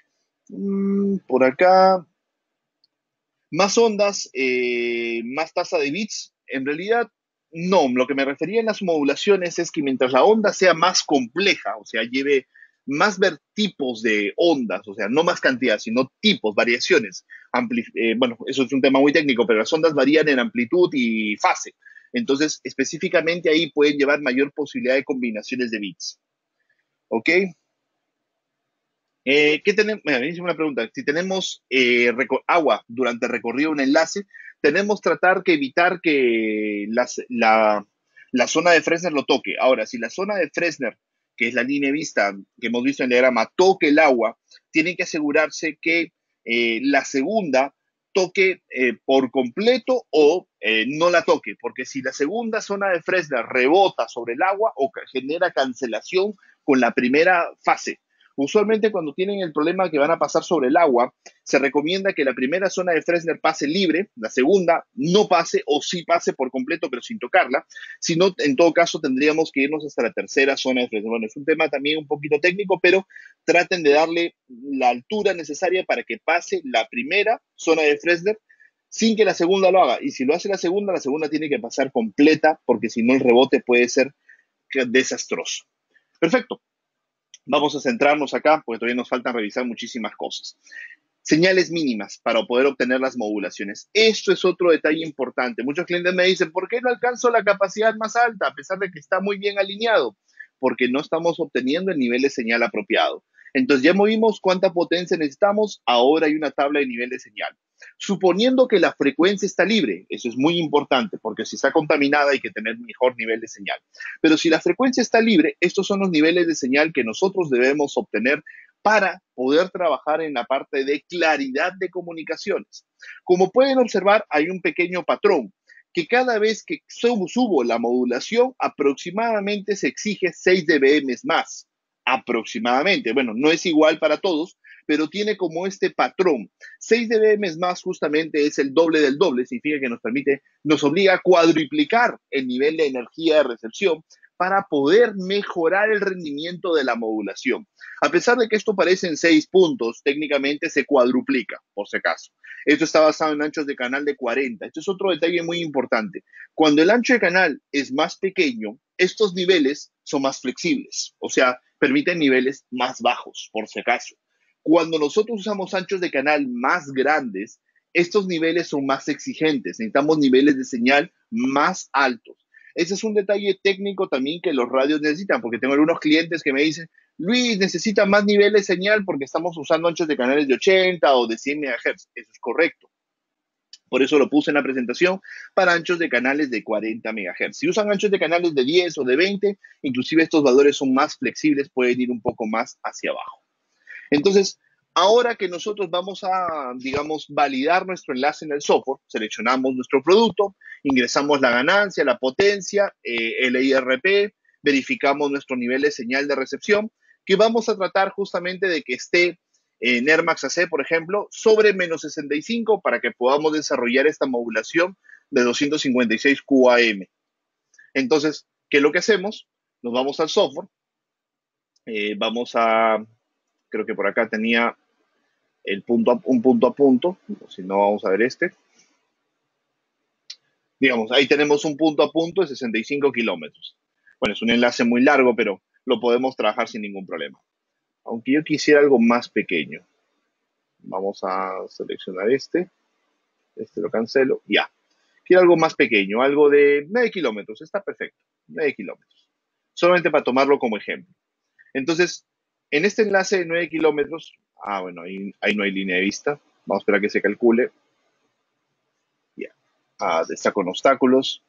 por acá, más ondas, más tasa de bits, en realidad no, lo que me refería en las modulaciones es que mientras la onda sea más compleja, o sea, lleve más ver tipos de ondas, o sea, no más cantidad, sino tipos, variaciones. Bueno, eso es un tema muy técnico, pero las ondas varían en amplitud y fase. Entonces, específicamente ahí pueden llevar mayor posibilidad de combinaciones de bits. ¿Ok? ¿Qué tenemos? Me hice una pregunta. Si tenemos agua durante el recorrido de un enlace, tenemos tratar que evitar que la zona de Fresnel lo toque. Ahora, si la zona de Fresnel, que es la línea vista que hemos visto en el diagrama, toque el agua, tienen que asegurarse que la segunda toque por completo o no la toque, porque si la segunda zona de Fresnel rebota sobre el agua o genera cancelación con la primera fase. Usualmente cuando tienen el problema que van a pasar sobre el agua, se recomienda que la primera zona de Fresnel pase libre, la segunda no pase o sí pase por completo pero sin tocarla. Si no, en todo caso tendríamos que irnos hasta la tercera zona de Fresnel. Bueno, es un tema también un poquito técnico, pero traten de darle la altura necesaria para que pase la primera zona de Fresnel sin que la segunda lo haga. Y si lo hace la segunda tiene que pasar completa porque si no el rebote puede ser desastroso. Perfecto. Vamos a centrarnos acá porque todavía nos faltan revisar muchísimas cosas. Señales mínimas para poder obtener las modulaciones. Esto es otro detalle importante. Muchos clientes me dicen, ¿por qué no alcanzo la capacidad más alta a pesar de que está muy bien alineado? Porque no estamos obteniendo el nivel de señal apropiado. Entonces ya movimos cuánta potencia necesitamos, ahora hay una tabla de nivel de señal. Suponiendo que la frecuencia está libre, eso es muy importante, porque si está contaminada hay que tener mejor nivel de señal. Pero si la frecuencia está libre, estos son los niveles de señal que nosotros debemos obtener para poder trabajar en la parte de claridad de comunicaciones. Como pueden observar, hay un pequeño patrón que cada vez que subo la modulación, aproximadamente se exige 6 dBm más. Aproximadamente. Bueno, no es igual para todos, pero tiene como este patrón. 6 dBm más justamente es el doble del doble, significa que nos obliga a cuadruplicar el nivel de energía de recepción para poder mejorar el rendimiento de la modulación. A pesar de que esto parece en 6 puntos, técnicamente se cuadruplica, por si acaso. Esto está basado en anchos de canal de 40. Esto es otro detalle muy importante. Cuando el ancho de canal es más pequeño, estos niveles son más flexibles, o sea, permiten niveles más bajos, por si acaso. Cuando nosotros usamos anchos de canal más grandes, estos niveles son más exigentes. Necesitamos niveles de señal más altos. Ese es un detalle técnico también que los radios necesitan, porque tengo algunos clientes que me dicen, Luis, necesita más niveles de señal porque estamos usando anchos de canales de 80 o de 100 MHz. Eso es correcto. Por eso lo puse en la presentación para anchos de canales de 40 MHz. Si usan anchos de canales de 10 o de 20, inclusive estos valores son más flexibles, pueden ir un poco más hacia abajo. Entonces, ahora que nosotros vamos a, digamos, validar nuestro enlace en el software, seleccionamos nuestro producto, ingresamos la ganancia, la potencia, el IRP, verificamos nuestro nivel de señal de recepción, que vamos a tratar justamente de que esté en Airmax AC, por ejemplo, sobre menos 65 para que podamos desarrollar esta modulación de 256 QAM. Entonces, ¿qué es lo que hacemos? Nos vamos al software, vamos a, creo que por acá tenía un punto a punto, si no vamos a ver este. Digamos, ahí tenemos un punto a punto de 65 kilómetros. Bueno, es un enlace muy largo, pero lo podemos trabajar sin ningún problema. Aunque yo quisiera algo más pequeño. Vamos a seleccionar este lo cancelo, ya. Quiero algo más pequeño, algo de 9 kilómetros, está perfecto, 9 kilómetros. Solamente para tomarlo como ejemplo. Entonces, en este enlace de 9 kilómetros, bueno, ahí no hay línea de vista. Vamos a esperar a que se calcule. Ya. Está con obstáculos.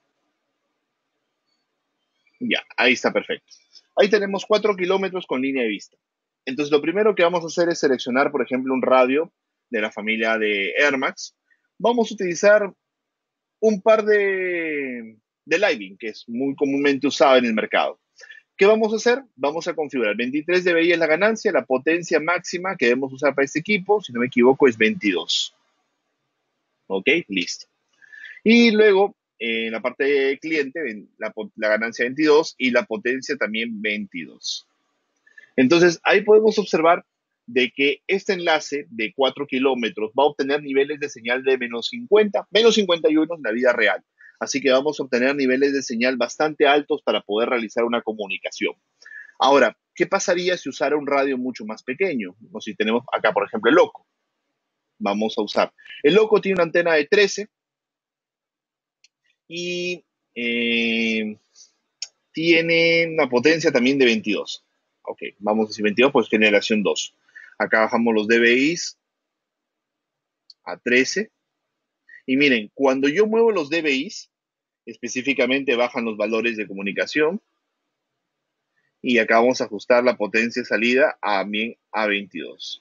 Ya, ahí está perfecto. Ahí tenemos 4 kilómetros con línea de vista. Entonces, lo primero que vamos a hacer es seleccionar, por ejemplo, un radio de la familia de Airmax. Vamos a utilizar un par de Living, que es muy comúnmente usado en el mercado. ¿Qué vamos a hacer? Vamos a configurar 23 dBi es la ganancia, la potencia máxima que debemos usar para este equipo, si no me equivoco, es 22. ¿Ok? Listo. Y luego, en la parte de cliente, la ganancia 22 y la potencia también 22. Entonces, ahí podemos observar de que este enlace de 4 kilómetros va a obtener niveles de señal de menos 50, menos 51 en la vida real. Así que vamos a obtener niveles de señal bastante altos para poder realizar una comunicación. Ahora, ¿qué pasaría si usara un radio mucho más pequeño? O si tenemos acá, por ejemplo, el Loco. Vamos a usar. El Loco tiene una antena de 13 y tiene una potencia también de 22. Ok, vamos a decir 22, pues generación 2. Acá bajamos los dBIs a 13. Y miren, cuando yo muevo los dBIs, específicamente bajan los valores de comunicación. Y acá vamos a ajustar la potencia de salida a 22.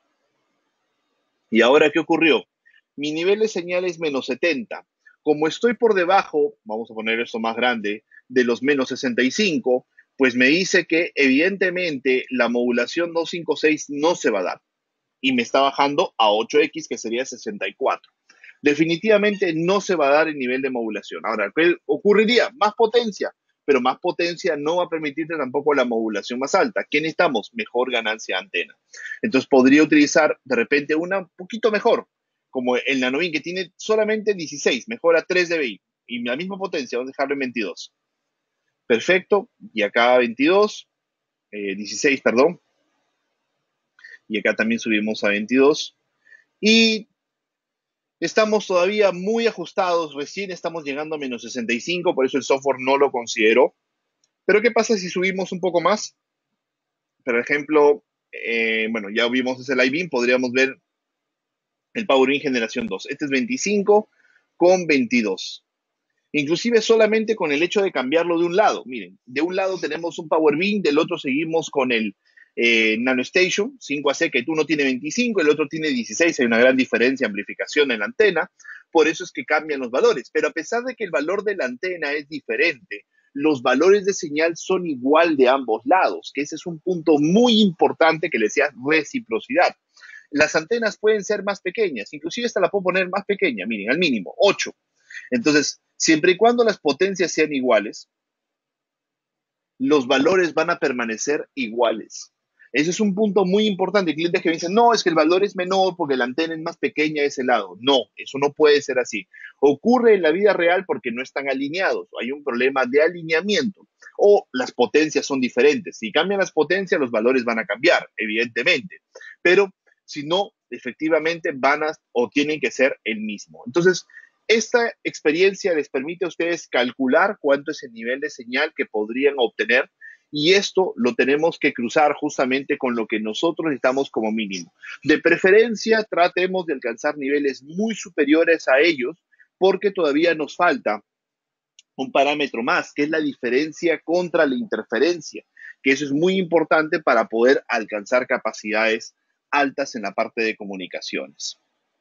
¿Y ahora qué ocurrió? Mi nivel de señal es menos 70. Como estoy por debajo, vamos a poner esto más grande, de los menos 65, pues me dice que evidentemente la modulación 256 no se va a dar. Y me está bajando a 8X, que sería 64. Definitivamente no se va a dar el nivel de modulación. Ahora, ¿qué ocurriría? Más potencia, pero más potencia no va a permitirte tampoco la modulación más alta. ¿Qué necesitamos? Mejor ganancia de antena. Entonces podría utilizar de repente una un poquito mejor, como el Nanovin, que tiene solamente 16, mejora 3 dBi y la misma potencia, vamos a dejarlo en 22. Perfecto, y acá 22, 16, perdón, y acá también subimos a 22. Y estamos todavía muy ajustados, recién estamos llegando a menos 65, por eso el software no lo consideró. Pero ¿qué pasa si subimos un poco más? Por ejemplo, bueno, ya vimos ese live beam, podríamos ver el Power Beam generación 2. Este es 25 con 22. Inclusive solamente con el hecho de cambiarlo de un lado. Miren, de un lado tenemos un Power Beam, del otro seguimos con el NanoStation 5AC, que uno tiene 25, el otro tiene 16, hay una gran diferencia de amplificación en la antena, por eso es que cambian los valores. Pero a pesar de que el valor de la antena es diferente, los valores de señal son igual de ambos lados, que ese es un punto muy importante que le decía reciprocidad. Las antenas pueden ser más pequeñas, inclusive esta la puedo poner más pequeña, miren, al mínimo, 8. Entonces, siempre y cuando las potencias sean iguales, los valores van a permanecer iguales. Ese es un punto muy importante. Hay clientes que me dicen, no, es que el valor es menor porque la antena es más pequeña de ese lado. No, eso no puede ser así. Ocurre en la vida real porque no están alineados. Hay un problema de alineamiento o las potencias son diferentes. Si cambian las potencias, los valores van a cambiar, evidentemente. Pero si no, efectivamente van a o tienen que ser el mismo. Entonces, esta experiencia les permite a ustedes calcular cuánto es el nivel de señal que podrían obtener y esto lo tenemos que cruzar justamente con lo que nosotros necesitamos como mínimo. De preferencia, tratemos de alcanzar niveles muy superiores a ellos porque todavía nos falta un parámetro más, que es la diferencia contra la interferencia, que eso es muy importante para poder alcanzar capacidades altas en la parte de comunicaciones.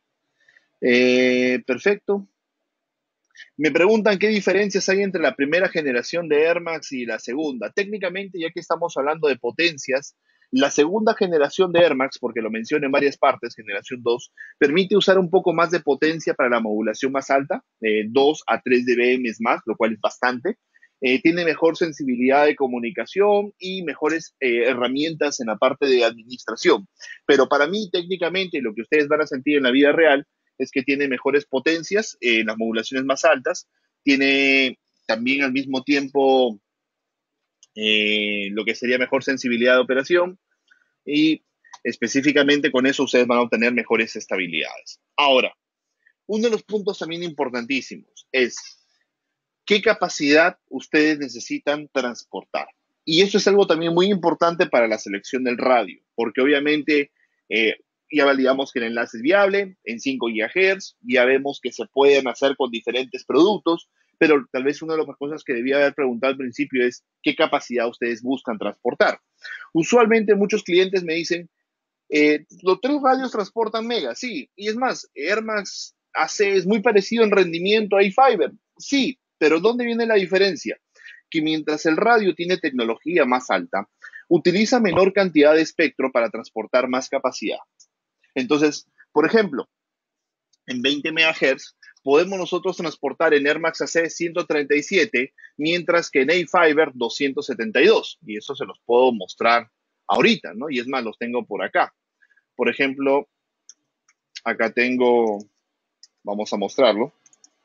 Perfecto. Me preguntan qué diferencias hay entre la primera generación de Air Max y la segunda. Técnicamente, ya que estamos hablando de potencias, la segunda generación de Air Max, porque lo menciono en varias partes, generación 2, permite usar un poco más de potencia para la modulación más alta, 2 a 3 dBm más, lo cual es bastante. Tiene mejor sensibilidad de comunicación y mejores herramientas en la parte de administración. Pero para mí, técnicamente, lo que ustedes van a sentir en la vida real es que tiene mejores potencias, las modulaciones más altas, tiene también al mismo tiempo lo que sería mejor sensibilidad de operación y específicamente con eso ustedes van a obtener mejores estabilidades. Ahora, uno de los puntos también importantísimos es qué capacidad ustedes necesitan transportar. Y eso es algo también muy importante para la selección del radio, porque obviamente eh, ya validamos que el enlace es viable en 5 GHz, ya vemos que se pueden hacer con diferentes productos, pero tal vez una de las cosas que debía haber preguntado al principio es qué capacidad ustedes buscan transportar. Usualmente muchos clientes me dicen, los tres radios transportan megas, sí, y es más, Air Max AC es muy parecido en rendimiento a iFiber, sí, pero ¿dónde viene la diferencia? Que mientras el radio tiene tecnología más alta, utiliza menor cantidad de espectro para transportar más capacidad. Entonces, por ejemplo, en 20 MHz podemos nosotros transportar en Air Max AC 137, mientras que en A-Fiber 272. Y eso se los puedo mostrar ahorita, ¿no? Y es más, los tengo por acá. Por ejemplo, acá tengo, vamos a mostrarlo.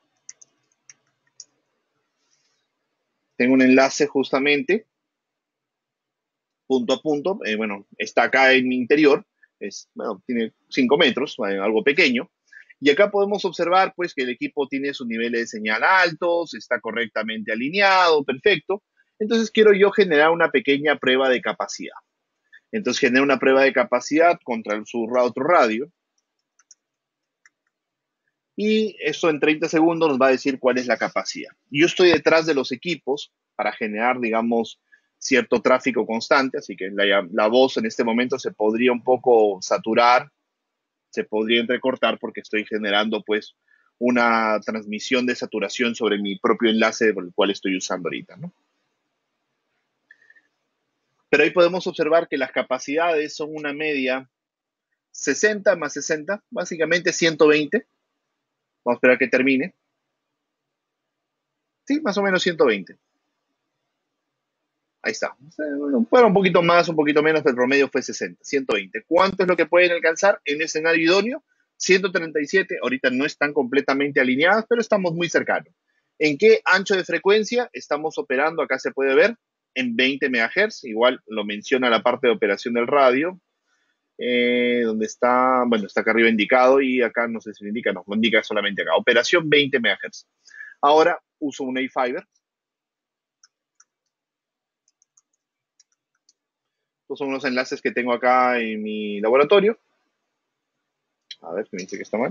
Tengo un enlace justamente, punto a punto. Bueno, está acá en mi interior. Bueno, tiene 5 metros, algo pequeño. Y acá podemos observar pues que el equipo tiene sus niveles de señal altos, está correctamente alineado, perfecto. Entonces quiero yo generar una pequeña prueba de capacidad. Entonces genero una prueba de capacidad contra su otro radio. Y eso en 30 segundos nos va a decir cuál es la capacidad. Yo estoy detrás de los equipos para generar, digamos, cierto tráfico constante, así que la voz en este momento se podría un poco saturar, se podría entrecortar porque estoy generando pues una transmisión de saturación sobre mi propio enlace por el cual estoy usando ahorita, ¿no? Pero ahí podemos observar que las capacidades son una media 60 más 60, básicamente 120. Vamos a esperar que termine. Sí, más o menos 120. Ahí está. Bueno, un poquito más, un poquito menos, pero el promedio fue 60, 120. ¿Cuánto es lo que pueden alcanzar en escenario idóneo? 137. Ahorita no están completamente alineadas, pero estamos muy cercanos. ¿En qué ancho de frecuencia estamos operando? Acá se puede ver en 20 MHz. Igual lo menciona la parte de operación del radio. Donde está, bueno, está acá arriba indicado y acá no sé si lo indica, no, lo indica solamente acá. Operación 20 MHz. Ahora uso un A-Fiber. Estos son los enlaces que tengo acá en mi laboratorio. A ver, me dice que está mal.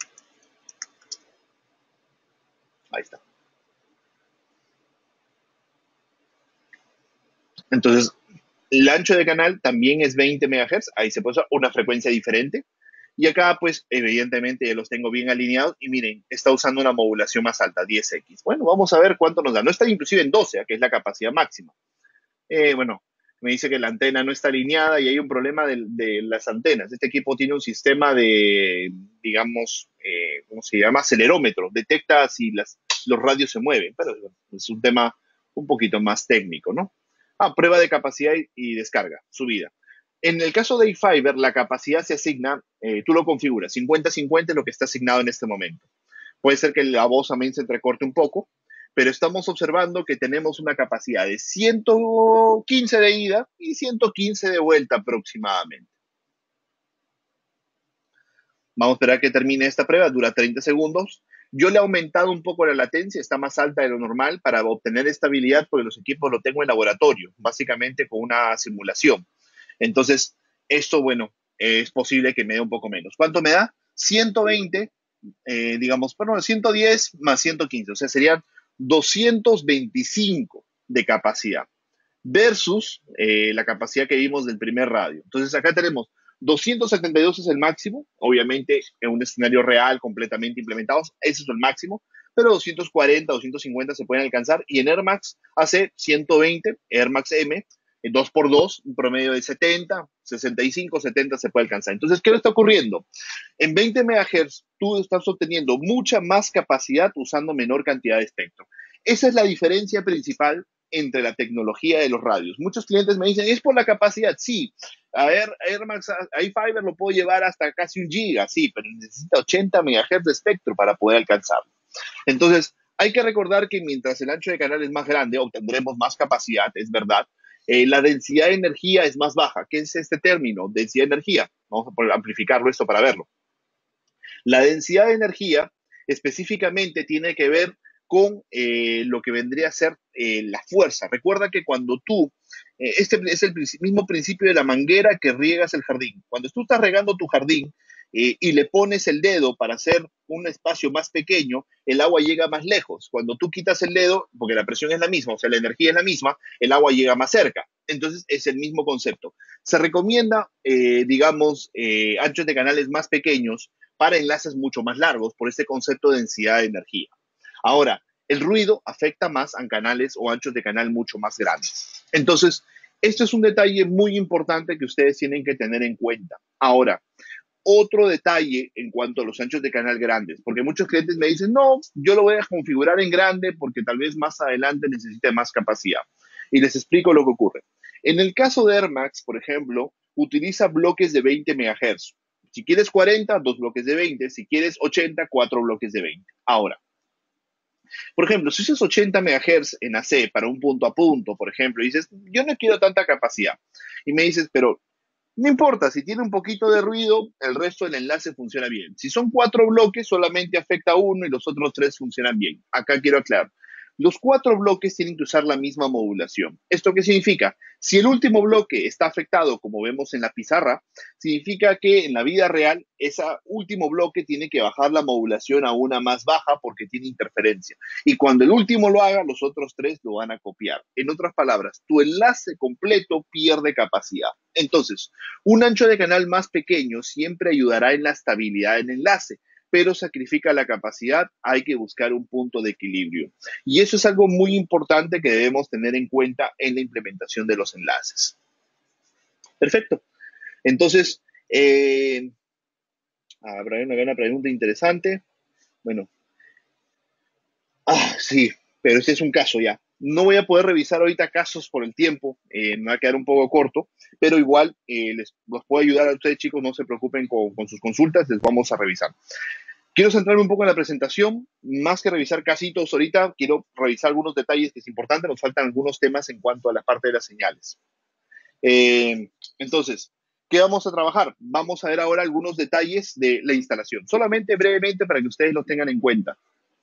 Ahí está. Entonces, El ancho de canal también es 20 MHz, ahí se puede usar una frecuencia diferente. Y acá, pues, evidentemente, ya los tengo bien alineados. Y miren, está usando una modulación más alta, 10x. Bueno, vamos a ver cuánto nos da. No está inclusive en 12, que es la capacidad máxima. Bueno, me dice que la antena no está alineada y hay un problema de las antenas. Este equipo tiene un sistema de, digamos, ¿cómo se llama? Acelerómetro. Detecta si los radios se mueven, pero bueno, es un tema un poquito más técnico, ¿no? Prueba de capacidad y descarga, subida. En el caso de iFiber, la capacidad se asigna, tú lo configuras, 50-50 es lo que está asignado en este momento. Puede ser que la voz también se entrecorte un poco, pero estamos observando que tenemos una capacidad de 115 de ida y 115 de vuelta aproximadamente. Vamos a esperar que termine esta prueba, dura 30 segundos. Yo le he aumentado un poco la latencia, está más alta de lo normal para obtener estabilidad porque los equipos lo tengo en laboratorio, básicamente con una simulación. Entonces, esto, bueno, es posible que me dé un poco menos. ¿Cuánto me da? 120, digamos, bueno, 110 más 115, o sea, serían 225 de capacidad versus la capacidad que vimos del primer radio. Entonces, acá tenemos 272 es el máximo, obviamente en un escenario real completamente implementados, ese es el máximo, pero 240, 250 se pueden alcanzar y en Air Max hace 120, Air Max M, 2x2, un promedio de 70, 65, 70 se puede alcanzar. Entonces, ¿qué le está ocurriendo? En 20 MHz tú estás obteniendo mucha más capacidad usando menor cantidad de espectro. Esa es la diferencia principal entre la tecnología de los radios. Muchos clientes me dicen, es por la capacidad, sí. A ver, Air Max, iFiber lo puedo llevar hasta casi 1 giga, sí, pero necesita 80 MHz de espectro para poder alcanzarlo. Entonces, hay que recordar que mientras el ancho de canal es más grande, obtendremos más capacidad, es verdad. La densidad de energía es más baja. ¿Qué es este término? Densidad de energía. Vamos a amplificarlo esto para verlo. La densidad de energía específicamente tiene que ver con lo que vendría a ser la fuerza. Recuerda que cuando tú, este es el mismo principio de la manguera que riegas el jardín. Cuando tú estás regando tu jardín y le pones el dedo para hacer un espacio más pequeño, el agua llega más lejos. Cuando tú quitas el dedo, porque la presión es la misma, o sea, la energía es la misma, el agua llega más cerca. Entonces es el mismo concepto. Se recomienda, digamos, anchos de canales más pequeños para enlaces mucho más largos por este concepto de densidad de energía. Ahora, el ruido afecta más a canales o anchos de canal mucho más grandes. Entonces, esto es un detalle muy importante que ustedes tienen que tener en cuenta. Ahora, otro detalle en cuanto a los anchos de canal grandes, porque muchos clientes me dicen, no, yo lo voy a configurar en grande porque tal vez más adelante necesite más capacidad. Y les explico lo que ocurre. En el caso de Air Max, por ejemplo, utiliza bloques de 20 MHz. Si quieres 40, dos bloques de 20. Si quieres 80, cuatro bloques de 20. Ahora, por ejemplo, si usas 80 MHz en AC para un punto a punto, por ejemplo, y dices, yo no quiero tanta capacidad. Y me dices, pero no importa, si tiene un poquito de ruido, el resto del enlace funciona bien. Si son 4 bloques, solamente afecta a uno y los otros 3 funcionan bien. Acá quiero aclarar. Los 4 bloques tienen que usar la misma modulación. ¿Esto qué significa? Si el último bloque está afectado, como vemos en la pizarra, significa que en la vida real ese último bloque tiene que bajar la modulación a una más baja porque tiene interferencia. Y cuando el último lo haga, los otros 3 lo van a copiar. En otras palabras, tu enlace completo pierde capacidad. Entonces, un ancho de canal más pequeño siempre ayudará en la estabilidad del enlace, pero sacrifica la capacidad, hay que buscar un punto de equilibrio. Y eso es algo muy importante que debemos tener en cuenta en la implementación de los enlaces. Perfecto. Entonces, habrá una pregunta interesante. Bueno, sí, pero este es un caso ya. No voy a poder revisar ahorita casos por el tiempo, me va a quedar un poco corto, pero igual los puedo ayudar a ustedes, chicos, no se preocupen con sus consultas, les vamos a revisar. Quiero centrarme un poco en la presentación, más que revisar casitos ahorita, quiero revisar algunos detalles que es importante, nos faltan algunos temas en cuanto a la parte de las señales. Entonces, ¿qué vamos a trabajar? Vamos a ver ahora algunos detalles de la instalación, solamente brevemente para que ustedes los tengan en cuenta.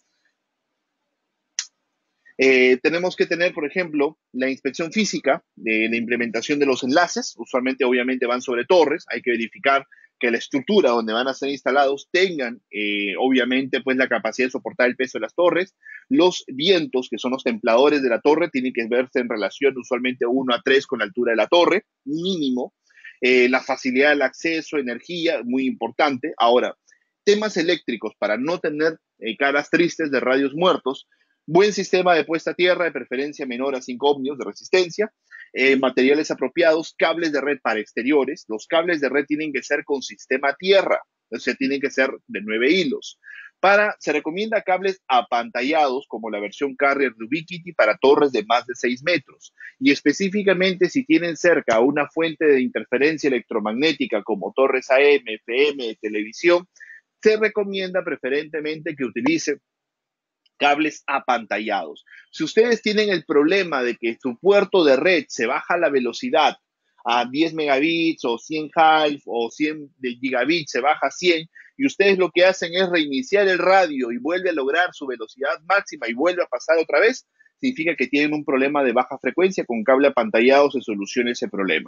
Tenemos que tener, por ejemplo, la inspección física de la implementación de los enlaces. Usualmente, obviamente, van sobre torres. Hay que verificar que la estructura donde van a ser instalados tengan, obviamente, pues la capacidad de soportar el peso de las torres. Los vientos, que son los templadores de la torre, tienen que verse en relación usualmente 1 a 3 con la altura de la torre, mínimo. La facilidad del acceso, energía, muy importante. Ahora, temas eléctricos para no tener caras tristes de radios muertos. Buen sistema de puesta a tierra, de preferencia menor a 5 ohmios de resistencia, materiales apropiados, cables de red para exteriores. Los cables de red tienen que ser con sistema tierra, o sea, tienen que ser de 9 hilos. Se recomienda cables apantallados, como la versión Carrier de Ubiquiti, para torres de más de 6 metros. Y específicamente si tienen cerca una fuente de interferencia electromagnética como torres AM, FM, de televisión, se recomienda preferentemente que utilicen cables apantallados. Si ustedes tienen el problema de que su puerto de red se baja la velocidad a 10 megabits o 100 Hz o 100 de gigabits, se baja a 100, y ustedes lo que hacen es reiniciar el radio y vuelve a lograr su velocidad máxima y vuelve a pasar otra vez, significa que tienen un problema de baja frecuencia. Con cable apantallado se soluciona ese problema.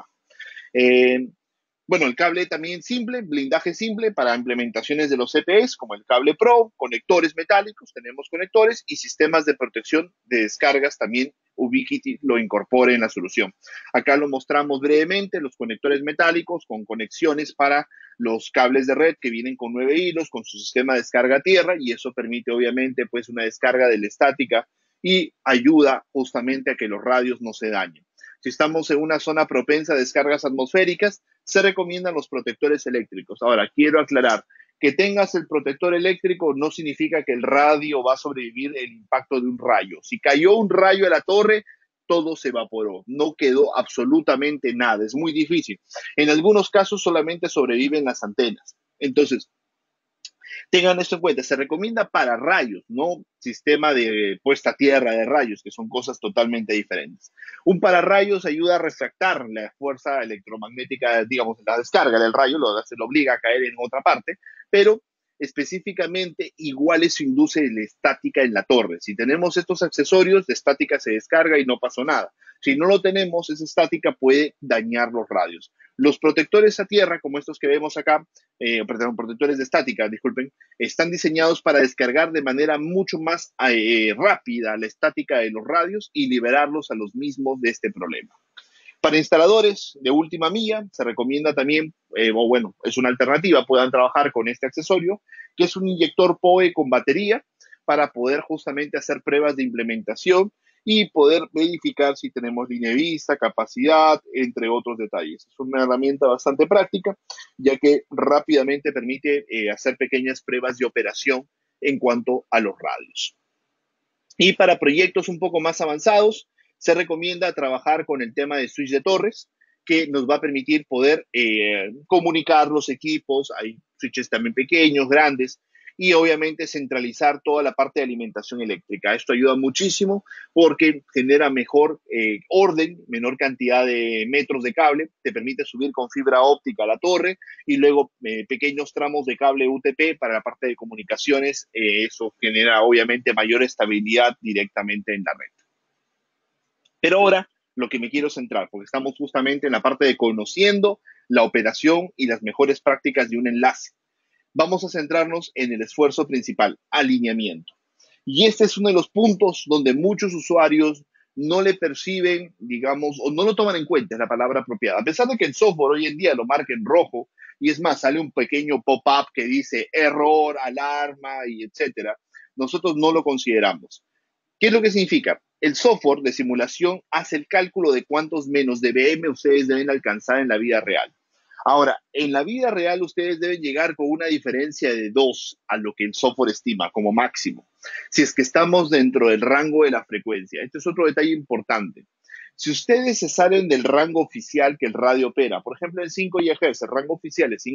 Eh, bueno, el cable también simple, blindaje simple para implementaciones de los CPEs, como el cable Pro, conectores metálicos, tenemos conectores y sistemas de protección de descargas también Ubiquiti lo incorpora en la solución. Acá lo mostramos brevemente, los conectores metálicos con conexiones para los cables de red que vienen con 9 hilos, con su sistema de descarga a tierra, y eso permite obviamente pues una descarga de la estática y ayuda justamente a que los radios no se dañen. Si estamos en una zona propensa a descargas atmosféricas, se recomiendan los protectores eléctricos. Ahora, quiero aclarar, que tengas el protector eléctrico no significa que el radio va a sobrevivir el impacto de un rayo. Si cayó un rayo a la torre, todo se evaporó, no quedó absolutamente nada, es muy difícil. En algunos casos solamente sobreviven las antenas. Entonces, tengan esto en cuenta, se recomienda para rayos, no sistema de puesta a tierra de rayos, que son cosas totalmente diferentes. Un pararrayos ayuda a refractar la fuerza electromagnética, digamos, la descarga del rayo, se lo obliga a caer en otra parte, pero específicamente igual eso induce la estática en la torre. Si tenemos estos accesorios, la estática se descarga y no pasó nada. Si no lo tenemos, esa estática puede dañar los radios. Los protectores a tierra, como estos que vemos acá, perdón, protectores de estática, disculpen, están diseñados para descargar de manera mucho más rápida la estática de los radios y liberarlos a los mismos de este problema. Para instaladores de última milla, se recomienda también, o bueno, es una alternativa, puedan trabajar con este accesorio, que es un inyector PoE con batería para poder justamente hacer pruebas de implementación y poder verificar si tenemos línea de vista, capacidad, entre otros detalles. Es una herramienta bastante práctica, ya que rápidamente permite hacer pequeñas pruebas de operación en cuanto a los radios. Y para proyectos un poco más avanzados, se recomienda trabajar con el tema de switch de torres, que nos va a permitir poder comunicar los equipos. Hay switches también pequeños, grandes, y obviamente centralizar toda la parte de alimentación eléctrica. Esto ayuda muchísimo porque genera mejor orden, menor cantidad de metros de cable, te permite subir con fibra óptica a la torre y luego pequeños tramos de cable UTP para la parte de comunicaciones. Eso genera obviamente mayor estabilidad directamente en la red. Pero ahora lo que me quiero centrar, porque estamos justamente en la parte de conociendo la operación y las mejores prácticas de un enlace. Vamos a centrarnos en el esfuerzo principal, alineamiento. Y este es uno de los puntos donde muchos usuarios no le perciben, digamos, o no lo toman en cuenta, es la palabra apropiada. A pesar de que el software hoy en día lo marca en rojo, y es más, sale un pequeño pop-up que dice error, alarma y etcétera, nosotros no lo consideramos. ¿Qué es lo que significa? El software de simulación hace el cálculo de cuántos menos dBm ustedes deben alcanzar en la vida real. Ahora, en la vida real ustedes deben llegar con una diferencia de 2 a lo que el software estima como máximo, si es que estamos dentro del rango de la frecuencia. Este es otro detalle importante. Si ustedes se salen del rango oficial que el radio opera, por ejemplo en 5 GHz, el rango oficial es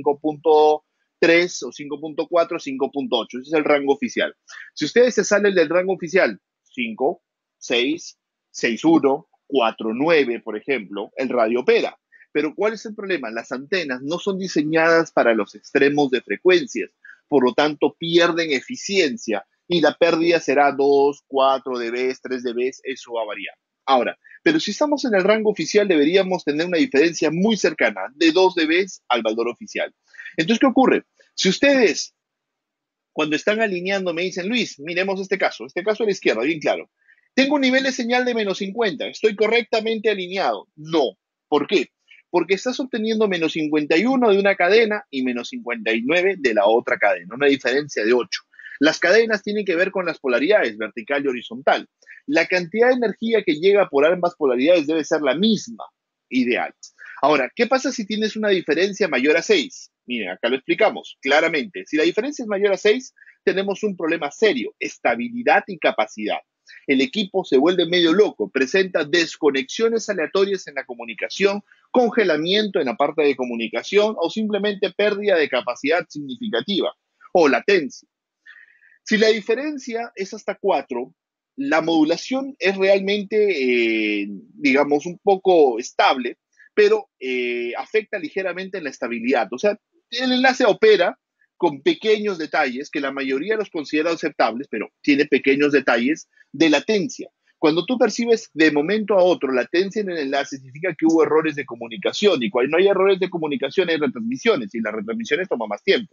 5.3 o 5.4, 5.8, ese es el rango oficial. Si ustedes se salen del rango oficial, 5, 6, 6.1, 4.9, por ejemplo, el radio opera. Pero ¿cuál es el problema? Las antenas no son diseñadas para los extremos de frecuencias, por lo tanto pierden eficiencia y la pérdida será 2, 4 dB, 3 dB, eso va a variar. Ahora, pero si estamos en el rango oficial deberíamos tener una diferencia muy cercana, de 2 dB al valor oficial. Entonces, ¿qué ocurre? Si ustedes, cuando están alineando, me dicen, Luis, miremos este caso a la izquierda, bien claro. Tengo un nivel de señal de -50, ¿estoy correctamente alineado? No. ¿Por qué? Porque estás obteniendo -51 de una cadena y -59 de la otra cadena, una diferencia de 8. Las cadenas tienen que ver con las polaridades, vertical y horizontal. La cantidad de energía que llega por ambas polaridades debe ser la misma, ideal. Ahora, ¿qué pasa si tienes una diferencia mayor a 6? Miren, acá lo explicamos claramente. Si la diferencia es mayor a 6, tenemos un problema serio, estabilidad y capacidad. El equipo se vuelve medio loco, presenta desconexiones aleatorias en la comunicación, congelamiento en la parte de comunicación o simplemente pérdida de capacidad significativa o latencia. Si la diferencia es hasta 4, la modulación es realmente, digamos, un poco estable, pero afecta ligeramente en la estabilidad. O sea, el enlace opera con pequeños detalles que la mayoría los considera aceptables, pero tiene pequeños detalles de latencia. Cuando tú percibes de momento a otro latencia en el enlace, significa que hubo errores de comunicación, y cuando no hay errores de comunicación hay retransmisiones, y las retransmisiones toman más tiempo.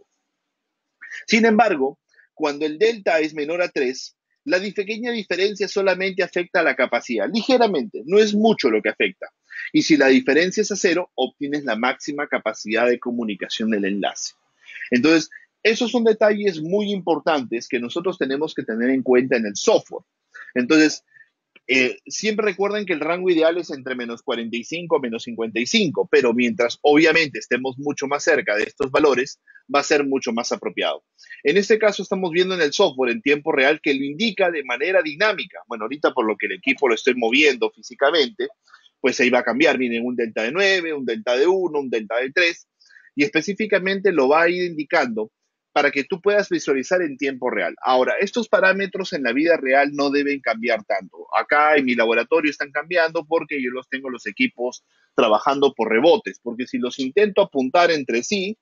Sin embargo, cuando el delta es menor a 3, la pequeña diferencia solamente afecta a la capacidad, ligeramente, no es mucho lo que afecta. Y si la diferencia es a 0, obtienes la máxima capacidad de comunicación del enlace. Entonces, esos son detalles muy importantes que nosotros tenemos que tener en cuenta en el software. Entonces, siempre recuerden que el rango ideal es entre -45 a -55, pero mientras obviamente estemos mucho más cerca de estos valores, va a ser mucho más apropiado. En este caso estamos viendo en el software en tiempo real que lo indica de manera dinámica. Bueno, ahorita por lo que el equipo lo estoy moviendo físicamente, pues ahí va a cambiar. Miren, un delta de 9, un delta de 1, un delta de 3, y específicamente lo va a ir indicando para que tú puedas visualizar en tiempo real. Ahora, estos parámetros en la vida real no deben cambiar tanto. Acá en mi laboratorio están cambiando porque yo los tengo los equipos trabajando por rebotes, porque si los intento apuntar entre sí,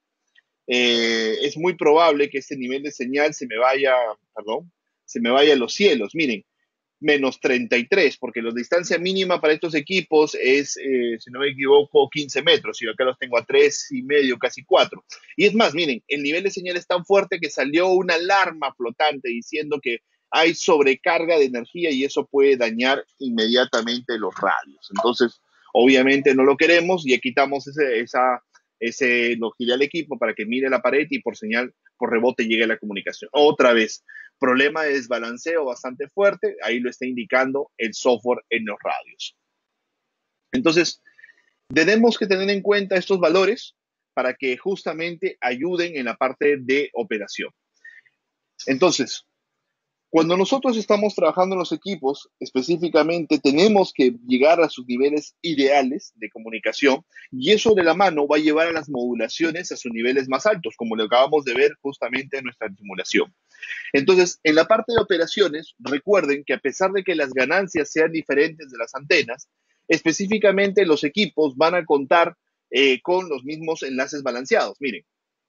es muy probable que este nivel de señal se me vaya, perdón, se me vaya a los cielos. Miren, -33, porque la distancia mínima para estos equipos es, si no me equivoco, 15 metros, y acá los tengo a 3,5, casi 4. Y es más, miren, el nivel de señal es tan fuerte que salió una alarma flotante diciendo que hay sobrecarga de energía y eso puede dañar inmediatamente los radios. Entonces, obviamente no lo queremos y quitamos lo giré al equipo para que mire la pared y por señal, por rebote llegue la comunicación. Otra vez, problema de desbalanceo bastante fuerte, ahí lo está indicando el software en los radios. Entonces, tenemos que tener en cuenta estos valores para que justamente ayuden en la parte de operación. Entonces, cuando nosotros estamos trabajando en los equipos, específicamente tenemos que llegar a sus niveles ideales de comunicación y eso de la mano va a llevar a las modulaciones a sus niveles más altos, como lo acabamos de ver justamente en nuestra simulación. Entonces, en la parte de operaciones, recuerden que a pesar de que las ganancias sean diferentes de las antenas, específicamente los equipos van a contar con los mismos enlaces balanceados. Miren,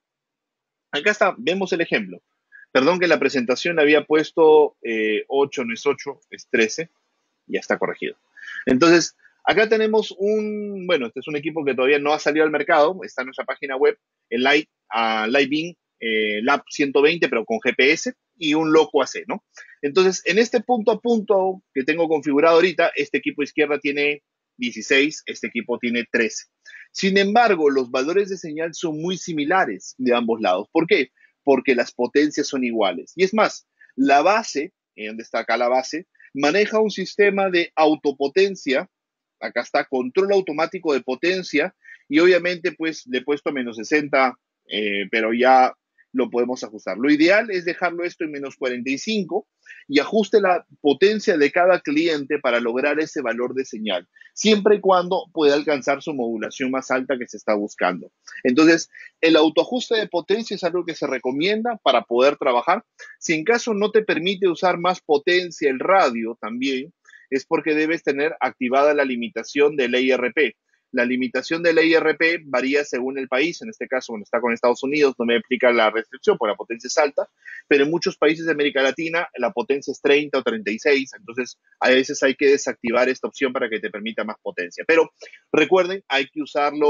acá está, vemos el ejemplo. Perdón que la presentación había puesto 8, no es 8, es 13, ya está corregido. Entonces, acá tenemos bueno, este es un equipo que todavía no ha salido al mercado, está en nuestra página web, el Lightbeam Lab 120, pero con GPS, y un Loco AC, ¿no? Entonces, en este punto a punto que tengo configurado ahorita, este equipo izquierda tiene 16, este equipo tiene 13. Sin embargo, los valores de señal son muy similares de ambos lados. ¿Por qué? Porque las potencias son iguales. Y es más, la base, donde está acá la base, maneja un sistema de autopotencia. Acá está control automático de potencia y obviamente pues le he puesto -60, pero ya lo podemos ajustar. Lo ideal es dejarlo esto en -45 y ajuste la potencia de cada cliente para lograr ese valor de señal, siempre y cuando pueda alcanzar su modulación más alta que se está buscando. Entonces, el autoajuste de potencia es algo que se recomienda para poder trabajar. Si en caso no te permite usar más potencia el radio también, es porque debes tener activada la limitación del IRP. La limitación del IRP varía según el país. En este caso, cuando está con Estados Unidos, no me aplica la restricción porque la potencia es alta, pero en muchos países de América Latina la potencia es 30 o 36. Entonces, a veces hay que desactivar esta opción para que te permita más potencia. Pero recuerden, hay que usarlo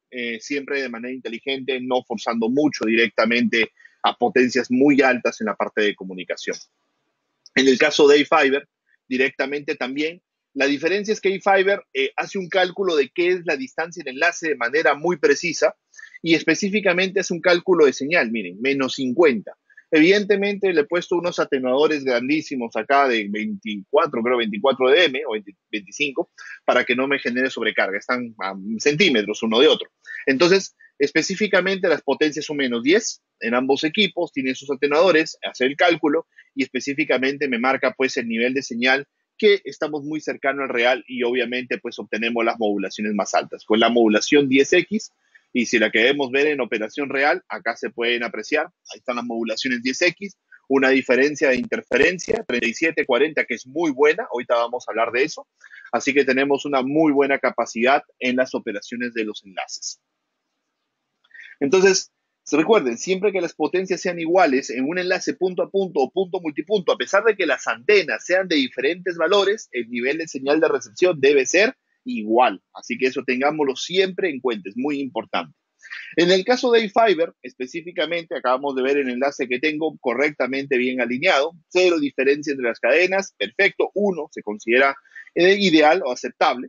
siempre de manera inteligente, no forzando mucho directamente a potencias muy altas en la parte de comunicación. En el caso de A-Fiber, directamente también, la diferencia es que A-Fiber hace un cálculo de qué es la distancia en enlace de manera muy precisa y específicamente hace un cálculo de señal, miren, -50. Evidentemente le he puesto unos atenuadores grandísimos acá de 24, creo 24 dm o 20, 25, para que no me genere sobrecarga. Están a centímetros uno de otro. Entonces, específicamente las potencias son -10 en ambos equipos, tienen sus atenuadores, hace el cálculo y específicamente me marca pues el nivel de señal que estamos muy cercano al real y obviamente pues obtenemos las modulaciones más altas. Con la modulación 10X, y si la queremos ver en operación real, acá se pueden apreciar, ahí están las modulaciones 10X, una diferencia de interferencia 37-40 que es muy buena, ahorita vamos a hablar de eso, así que tenemos una muy buena capacidad en las operaciones de los enlaces. Entonces, recuerden, siempre que las potencias sean iguales en un enlace punto a punto o punto multipunto, a pesar de que las antenas sean de diferentes valores, el nivel de señal de recepción debe ser igual. Así que eso tengámoslo siempre en cuenta, es muy importante. En el caso de A-Fiber, específicamente, acabamos de ver el enlace que tengo correctamente bien alineado, cero diferencia entre las cadenas, perfecto, uno se considera ideal o aceptable.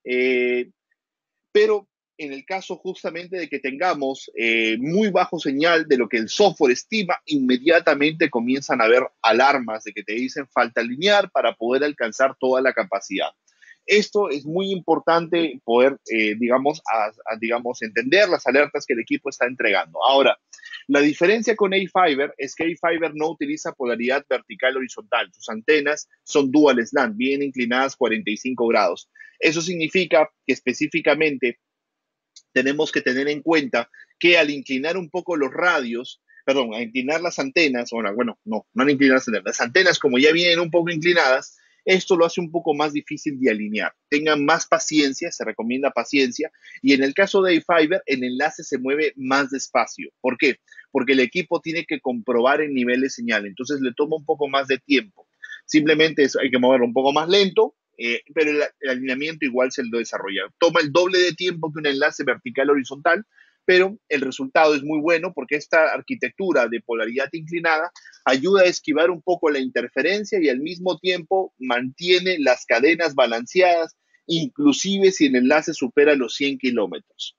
Pero en el caso justamente de que tengamos muy bajo señal de lo que el software estima, inmediatamente comienzan a haber alarmas de que te dicen falta alinear para poder alcanzar toda la capacidad. Esto es muy importante poder, digamos, entender las alertas que el equipo está entregando. Ahora, la diferencia con A-Fiber es que A-Fiber no utiliza polaridad vertical horizontal. Sus antenas son dual slant, bien inclinadas 45 grados. Eso significa que específicamente tenemos que tener en cuenta que al inclinar un poco los radios, perdón, a inclinar las antenas, bueno, no al inclinar las antenas como ya vienen un poco inclinadas, esto lo hace un poco más difícil de alinear. Tengan más paciencia, se recomienda paciencia, y en el caso de A-Fiber, el enlace se mueve más despacio. ¿Por qué? Porque el equipo tiene que comprobar el nivel de señal, entonces le toma un poco más de tiempo. Simplemente hay que moverlo un poco más lento, pero el alineamiento igual se lo desarrolla. Toma el doble de tiempo que un enlace vertical horizontal, pero el resultado es muy bueno porque esta arquitectura de polaridad inclinada ayuda a esquivar un poco la interferencia y al mismo tiempo mantiene las cadenas balanceadas, inclusive si el enlace supera los 100 kilómetros.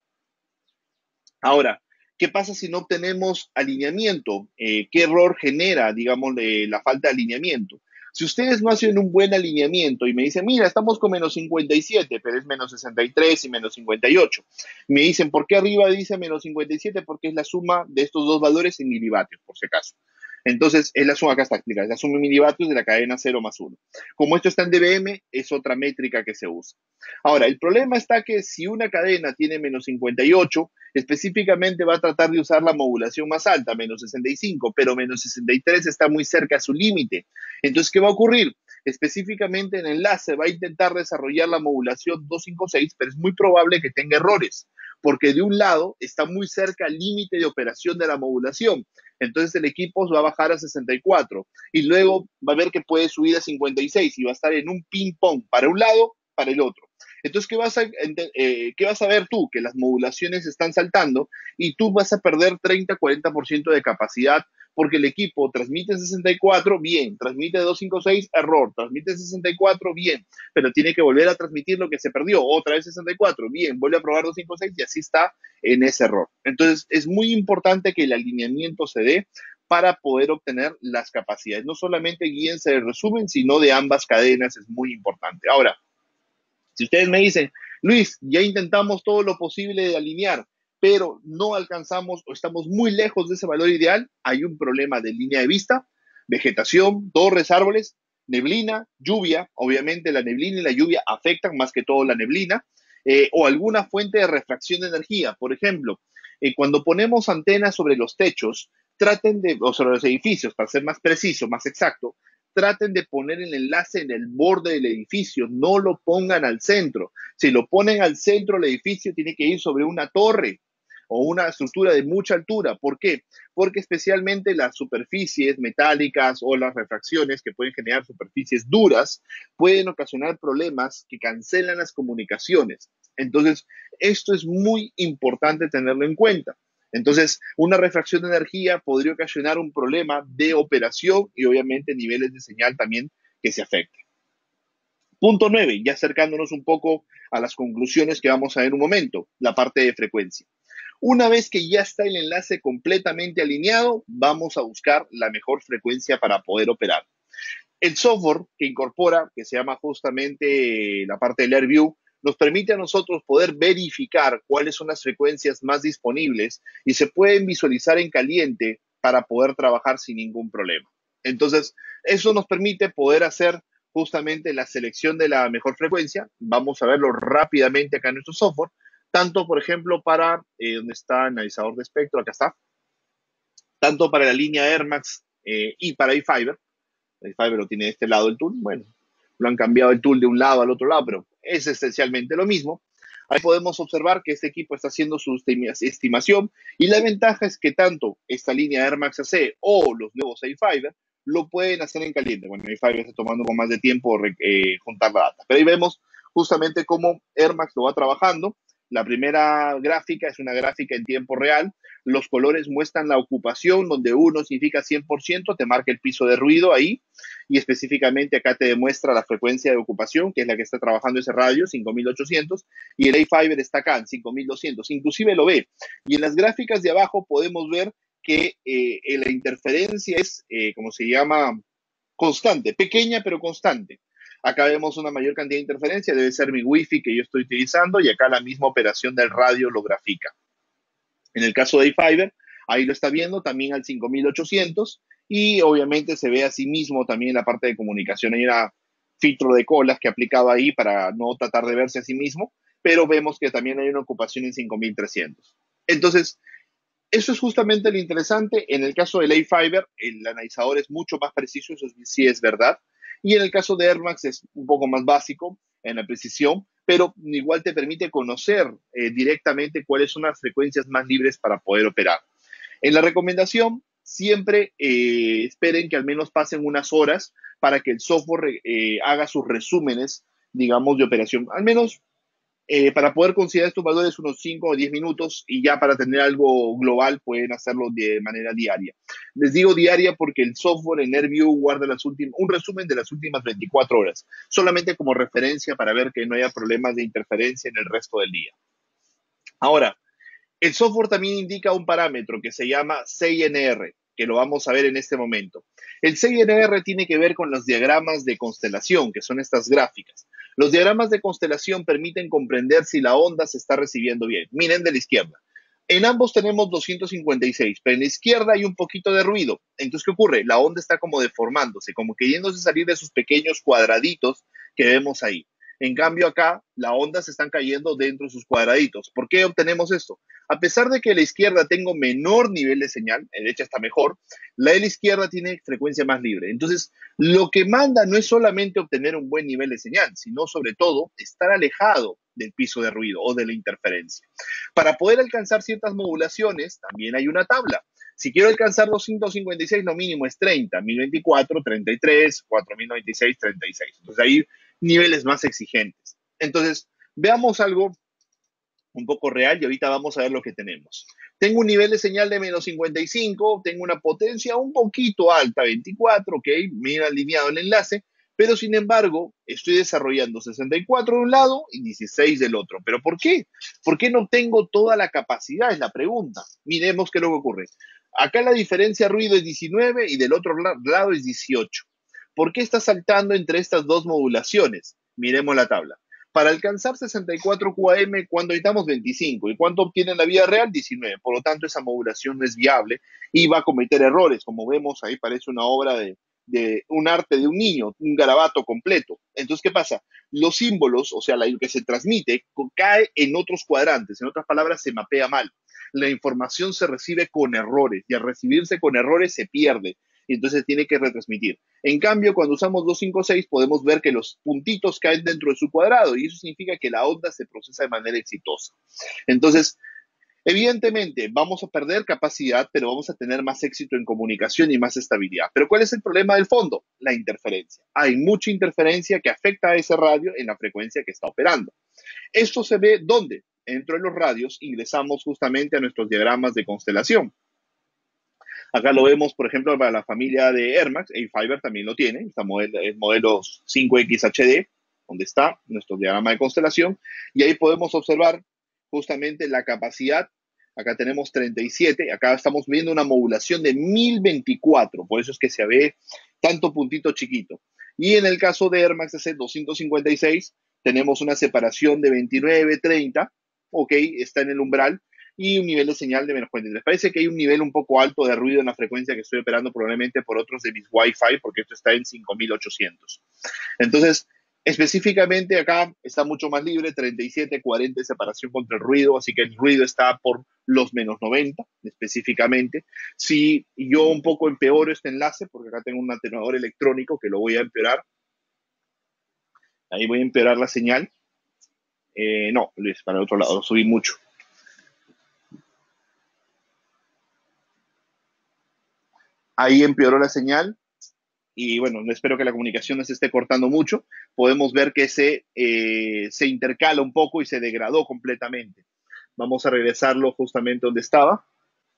Ahora, ¿qué pasa si no obtenemos alineamiento? ¿Qué error genera, digamos, la falta de alineamiento? Si ustedes no hacen un buen alineamiento y me dicen, mira, estamos con -57, pero es -63 y -58. Me dicen, ¿por qué arriba dice -57? Porque es la suma de estos dos valores en milivatios, por si acaso. Entonces, es la suma, acá está explicada, es la suma en milivatios de la cadena 0 más 1. Como esto está en dBm, es otra métrica que se usa. Ahora, el problema está que si una cadena tiene -58, específicamente va a tratar de usar la modulación más alta, -65, pero -63 está muy cerca a su límite. Entonces, ¿qué va a ocurrir? Específicamente en el enlace va a intentar desarrollar la modulación 256, pero es muy probable que tenga errores, porque de un lado está muy cerca al límite de operación de la modulación. Entonces el equipo va a bajar a 64 y luego va a ver que puede subir a 56 y va a estar en un ping-pong para un lado, para el otro. Entonces, ¿qué vas a ver tú? Que las modulaciones están saltando y tú vas a perder 30-40% de capacidad porque el equipo transmite 64, bien, transmite 256, error, transmite 64, bien, pero tiene que volver a transmitir lo que se perdió, otra vez 64, bien, vuelve a probar 256 y así está en ese error. Entonces, es muy importante que el alineamiento se dé para poder obtener las capacidades. No solamente guíense del resumen, sino de ambas cadenas, es muy importante. Ahora, si ustedes me dicen, Luis, ya intentamos todo lo posible de alinear, pero no alcanzamos o estamos muy lejos de ese valor ideal, hay un problema de línea de vista, vegetación, torres, árboles, neblina, lluvia. Obviamente la neblina y la lluvia afectan más que todo la neblina, o alguna fuente de refracción de energía. Por ejemplo, cuando ponemos antenas sobre los techos, o sobre los edificios, para ser más preciso, más exacto, traten de poner el enlace en el borde del edificio, no lo pongan al centro. Si lo ponen al centro del edificio, tiene que ir sobre una torre o una estructura de mucha altura. ¿Por qué? Porque especialmente las superficies metálicas o las refracciones que pueden generar superficies duras pueden ocasionar problemas que cancelan las comunicaciones. Entonces, esto es muy importante tenerlo en cuenta. Entonces, una refracción de energía podría ocasionar un problema de operación y obviamente niveles de señal también que se afecten. Punto 9, ya acercándonos un poco a las conclusiones que vamos a ver en un momento, la parte de frecuencia. Una vez que ya está el enlace completamente alineado, vamos a buscar la mejor frecuencia para poder operar. El software que incorpora, que se llama justamente la parte del AirView, nos permite a nosotros poder verificar cuáles son las frecuencias más disponibles y se pueden visualizar en caliente para poder trabajar sin ningún problema. Entonces, eso nos permite poder hacer justamente la selección de la mejor frecuencia. Vamos a verlo rápidamente acá en nuestro software, tanto, por ejemplo, para donde está el analizador de espectro, acá está, tanto para la línea Air Max y para iFiber. El Fiverr lo tiene de este lado el tool. Bueno, lo han cambiado el tool de un lado al otro lado, pero es esencialmente lo mismo. Ahí podemos observar que este equipo está haciendo su estimación y la ventaja es que tanto esta línea Air Max AC o los nuevos iFiber lo pueden hacer en caliente. Bueno, iFiber está tomando con más de tiempo juntar la data, pero ahí vemos justamente cómo Air Max lo va trabajando. La primera gráfica es una gráfica en tiempo real. Los colores muestran la ocupación, donde 1 significa 100%, te marca el piso de ruido ahí, y específicamente acá te demuestra la frecuencia de ocupación, que es la que está trabajando ese radio, 5800, y el A-Fiber está acá en 5200, inclusive lo ve. Y en las gráficas de abajo podemos ver que la interferencia es, como se llama, constante, pequeña pero constante. Acá vemos una mayor cantidad de interferencia, debe ser mi wifi que yo estoy utilizando, y acá la misma operación del radio lo grafica. En el caso de iFiber, ahí lo está viendo también al 5800 y obviamente se ve a sí mismo también en la parte de comunicación. Hay un filtro de colas que aplicaba ahí para no tratar de verse a sí mismo, pero vemos que también hay una ocupación en 5300. Entonces, eso es justamente lo interesante. En el caso del A-Fiber, el analizador es mucho más preciso, eso sí es verdad. Y en el caso de Air Max es un poco más básico en la precisión, pero igual te permite conocer directamente cuáles son las frecuencias más libres para poder operar. En la recomendación, siempre esperen que al menos pasen unas horas para que el software haga sus resúmenes, digamos, de operación. Al menos para poder considerar estos valores unos 5 o 10 minutos y ya para tener algo global pueden hacerlo de manera diaria. Les digo diaria porque el software en AirView guarda un resumen de las últimas 24 horas, solamente como referencia para ver que no haya problemas de interferencia en el resto del día. Ahora, el software también indica un parámetro que se llama CINR, que lo vamos a ver en este momento. El CINR tiene que ver con los diagramas de constelación, que son estas gráficas. Los diagramas de constelación permiten comprender si la onda se está recibiendo bien. Miren de la izquierda. En ambos tenemos 256, pero en la izquierda hay un poquito de ruido. Entonces, ¿qué ocurre? La onda está como deformándose, como queriéndose salir de sus pequeños cuadraditos que vemos ahí. En cambio, acá la onda se están cayendo dentro de sus cuadraditos. ¿Por qué obtenemos esto? A pesar de que a la izquierda tengo menor nivel de señal, en la derecha está mejor, la de la izquierda tiene frecuencia más libre. Entonces, lo que manda no es solamente obtener un buen nivel de señal, sino sobre todo estar alejado del piso de ruido o de la interferencia. Para poder alcanzar ciertas modulaciones, también hay una tabla. Si quiero alcanzar los 156, lo mínimo es 30, 1024, 33, 4096, 36. Entonces, hay niveles más exigentes. Entonces, veamos algo un poco real y ahorita vamos a ver lo que tenemos. Tengo un nivel de señal de menos 55, tengo una potencia un poquito alta, 24, ok, bien alineado el enlace, pero sin embargo estoy desarrollando 64 de un lado y 16 del otro. ¿Pero por qué? ¿Por qué no tengo toda la capacidad? Es la pregunta. Miremos qué es lo que ocurre. Acá la diferencia de ruido es 19 y del otro lado es 18. ¿Por qué está saltando entre estas dos modulaciones? Miremos la tabla. Para alcanzar 64 QAM, ¿cuánto necesitamos? 25. ¿Y cuánto obtiene en la vida real? 19. Por lo tanto, esa modulación no es viable y va a cometer errores. Como vemos, ahí parece una obra de un arte de un niño, un garabato completo. Entonces, ¿qué pasa? Los símbolos, o sea, lo que se transmite, cae en otros cuadrantes. En otras palabras, se mapea mal. La información se recibe con errores y al recibirse con errores se pierde y entonces tiene que retransmitir. En cambio, cuando usamos 256 podemos ver que los puntitos caen dentro de su cuadrado y eso significa que la onda se procesa de manera exitosa. Entonces, Evidentemente, vamos a perder capacidad, pero vamos a tener más éxito en comunicación y más estabilidad. Pero ¿cuál es el problema del fondo? La interferencia. Hay mucha interferencia que afecta a ese radio en la frecuencia que está operando. Esto se ve ¿dónde? Dentro de los radios ingresamos justamente a nuestros diagramas de constelación. Acá lo vemos, por ejemplo, para la familia de Air Max, A-Fiber también lo tiene, es modelo 5XHD, donde está nuestro diagrama de constelación, y ahí podemos observar justamente la capacidad. Acá tenemos 37, acá estamos viendo una modulación de 1024, por eso es que se ve tanto puntito chiquito. Y en el caso de Air Max S256, tenemos una separación de 29, 30, ok, está en el umbral, y un nivel de señal de menos 43. Parece que hay un nivel un poco alto de ruido en la frecuencia que estoy operando, probablemente por otros de mis Wi-Fi, porque esto está en 5800. Entonces, específicamente acá está mucho más libre, 37, 40 de separación contra el ruido, así que el ruido está por los menos 90 específicamente. Si yo un poco empeoro este enlace, porque acá tengo un atenuador electrónico que lo voy a empeorar, ahí voy a empeorar la señal. No, Luis, para el otro lado, lo subí mucho. Ahí empeoró la señal y bueno, espero que la comunicación no se esté cortando mucho. Podemos ver que se intercala un poco y se degradó completamente. Vamos a regresarlo justamente donde estaba.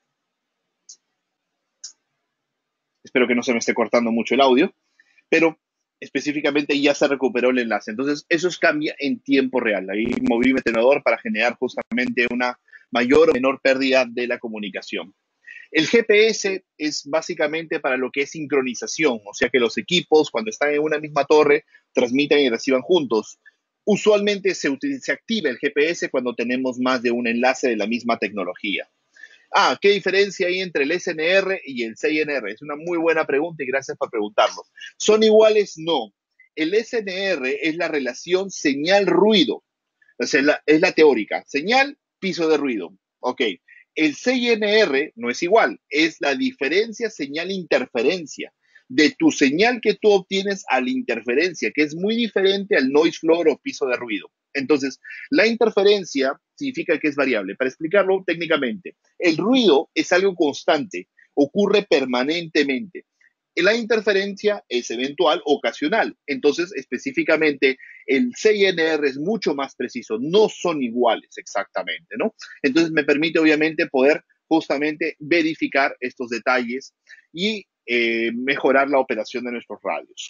Espero que no se me esté cortando mucho el audio, pero específicamente ya se recuperó el enlace. Entonces, eso cambia en tiempo real. Ahí moví mi tenedor para generar justamente una mayor o menor pérdida de la comunicación. El GPS es básicamente para lo que es sincronización, o sea que los equipos cuando están en una misma torre transmitan y reciban juntos. Usualmente se activa el GPS cuando tenemos más de un enlace de la misma tecnología. ¿Qué diferencia hay entre el SNR y el CNR? Es una muy buena pregunta y gracias por preguntarlo. ¿Son iguales? No. El SNR es la relación señal-ruido, o sea, es la teórica. Señal, piso de ruido. Ok. El CNR no es igual, es la diferencia señal-interferencia de tu señal que tú obtienes a la interferencia, que es muy diferente al noise floor o piso de ruido. Entonces, la interferencia significa que es variable. Para explicarlo técnicamente, el ruido es algo constante, ocurre permanentemente. La interferencia es eventual, ocasional. Entonces, específicamente, el CNR es mucho más preciso, no son iguales exactamente, ¿no? Entonces, me permite obviamente poder justamente verificar estos detalles y mejorar la operación de nuestros radios.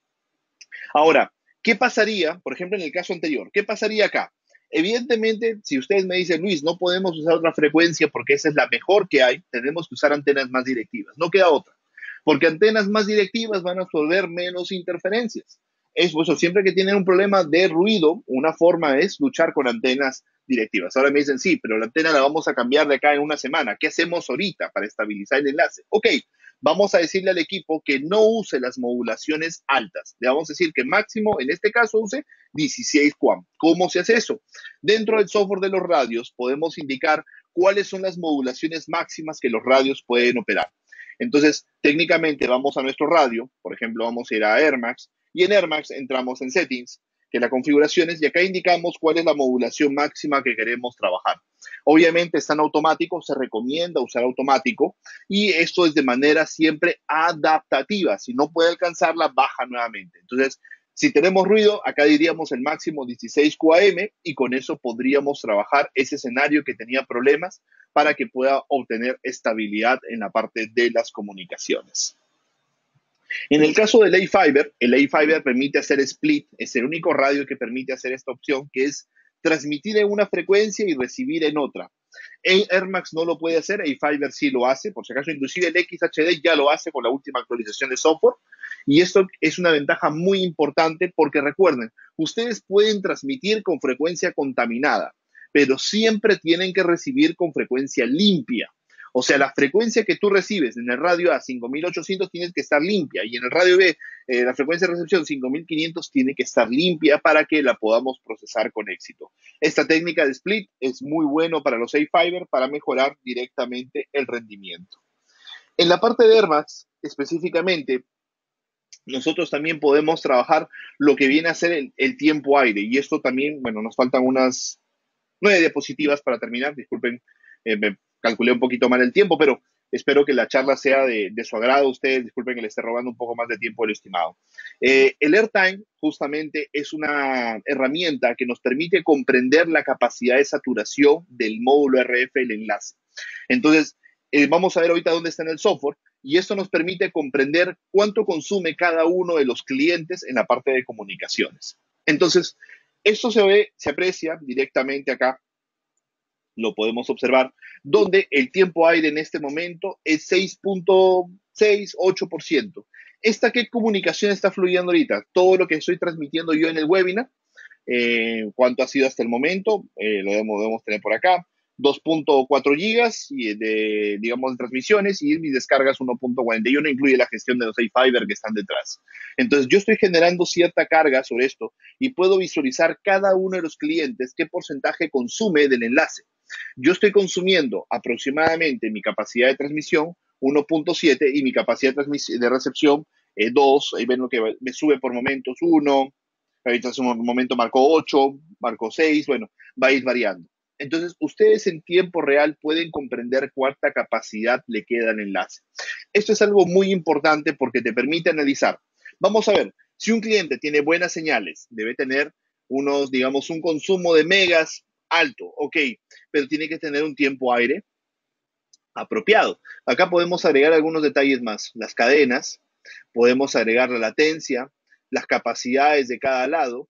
Ahora, ¿qué pasaría, por ejemplo, en el caso anterior? ¿Qué pasaría acá? Evidentemente, si ustedes me dicen, Luis, no podemos usar otra frecuencia porque esa es la mejor que hay, tenemos que usar antenas más directivas. No queda otra, porque antenas más directivas van a absorber menos interferencias. Es por eso, siempre que tienen un problema de ruido, una forma es luchar con antenas directivas. Ahora me dicen, sí, pero la antena la vamos a cambiar de acá en una semana. ¿Qué hacemos ahorita para estabilizar el enlace? Ok, vamos a decirle al equipo que no use las modulaciones altas. Le vamos a decir que máximo, en este caso, use 16 QAM. ¿Cómo se hace eso? Dentro del software de los radios podemos indicar cuáles son las modulaciones máximas que los radios pueden operar. Entonces, técnicamente vamos a nuestro radio, por ejemplo, vamos a ir a Air Max y en Air Max entramos en Settings, que es la configuraciones, y acá indicamos cuál es la modulación máxima que queremos trabajar. Obviamente está en automático, se recomienda usar automático y esto es de manera siempre adaptativa. Si no puede alcanzarla, baja nuevamente. Entonces, si tenemos ruido, acá diríamos el máximo 16 QAM y con eso podríamos trabajar ese escenario que tenía problemas para que pueda obtener estabilidad en la parte de las comunicaciones. En el caso del A-Fiber, el A-Fiber permite hacer split, es el único radio que permite hacer esta opción, que es transmitir en una frecuencia y recibir en otra. Air Max no lo puede hacer, A-Fiber sí lo hace, por si acaso inclusive el XHD ya lo hace con la última actualización de software, y esto es una ventaja muy importante porque recuerden, ustedes pueden transmitir con frecuencia contaminada, pero siempre tienen que recibir con frecuencia limpia. O sea, la frecuencia que tú recibes en el radio A 5800 tiene que estar limpia y en el radio B la frecuencia de recepción 5500 tiene que estar limpia para que la podamos procesar con éxito. Esta técnica de split es muy bueno para los A-Fiber para mejorar directamente el rendimiento. En la parte de Air Max, específicamente, nosotros también podemos trabajar lo que viene a ser el tiempo aire y esto también, bueno, nos faltan unas 9 diapositivas para terminar, disculpen Me calculé un poquito mal el tiempo, pero espero que la charla sea de su agrado. Ustedes disculpen que le esté robando un poco más de tiempo del estimado. El airtime justamente es una herramienta que nos permite comprender la capacidad de saturación del módulo RF del enlace. Entonces, vamos a ver ahorita dónde está en el software y esto nos permite comprender cuánto consume cada uno de los clientes en la parte de comunicaciones. Entonces, esto se aprecia directamente acá, lo podemos observar, donde el tiempo aire en este momento es 6.68%. ¿Qué comunicación está fluyendo ahorita? Todo lo que estoy transmitiendo yo en el webinar, cuánto ha sido hasta el momento, lo debemos tener por acá. 2.4 gigas digamos, de transmisiones y mis descargas 1.41, incluye la gestión de los iFiber que están detrás. Entonces, yo estoy generando cierta carga sobre esto y puedo visualizar cada uno de los clientes qué porcentaje consume del enlace. Yo estoy consumiendo aproximadamente mi capacidad de transmisión 1.7 y mi capacidad de recepción 2. Ahí ven lo que me sube por momentos 1, ahorita en un momento marcó 8, marcó 6, bueno, va a ir variando. Entonces, ustedes en tiempo real pueden comprender cuánta capacidad le queda al enlace. Esto es algo muy importante porque te permite analizar. Vamos a ver, si un cliente tiene buenas señales, debe tener digamos, un consumo de megas alto, ok, pero tiene que tener un tiempo aire apropiado. Acá podemos agregar algunos detalles más. Las cadenas, podemos agregar la latencia, las capacidades de cada lado,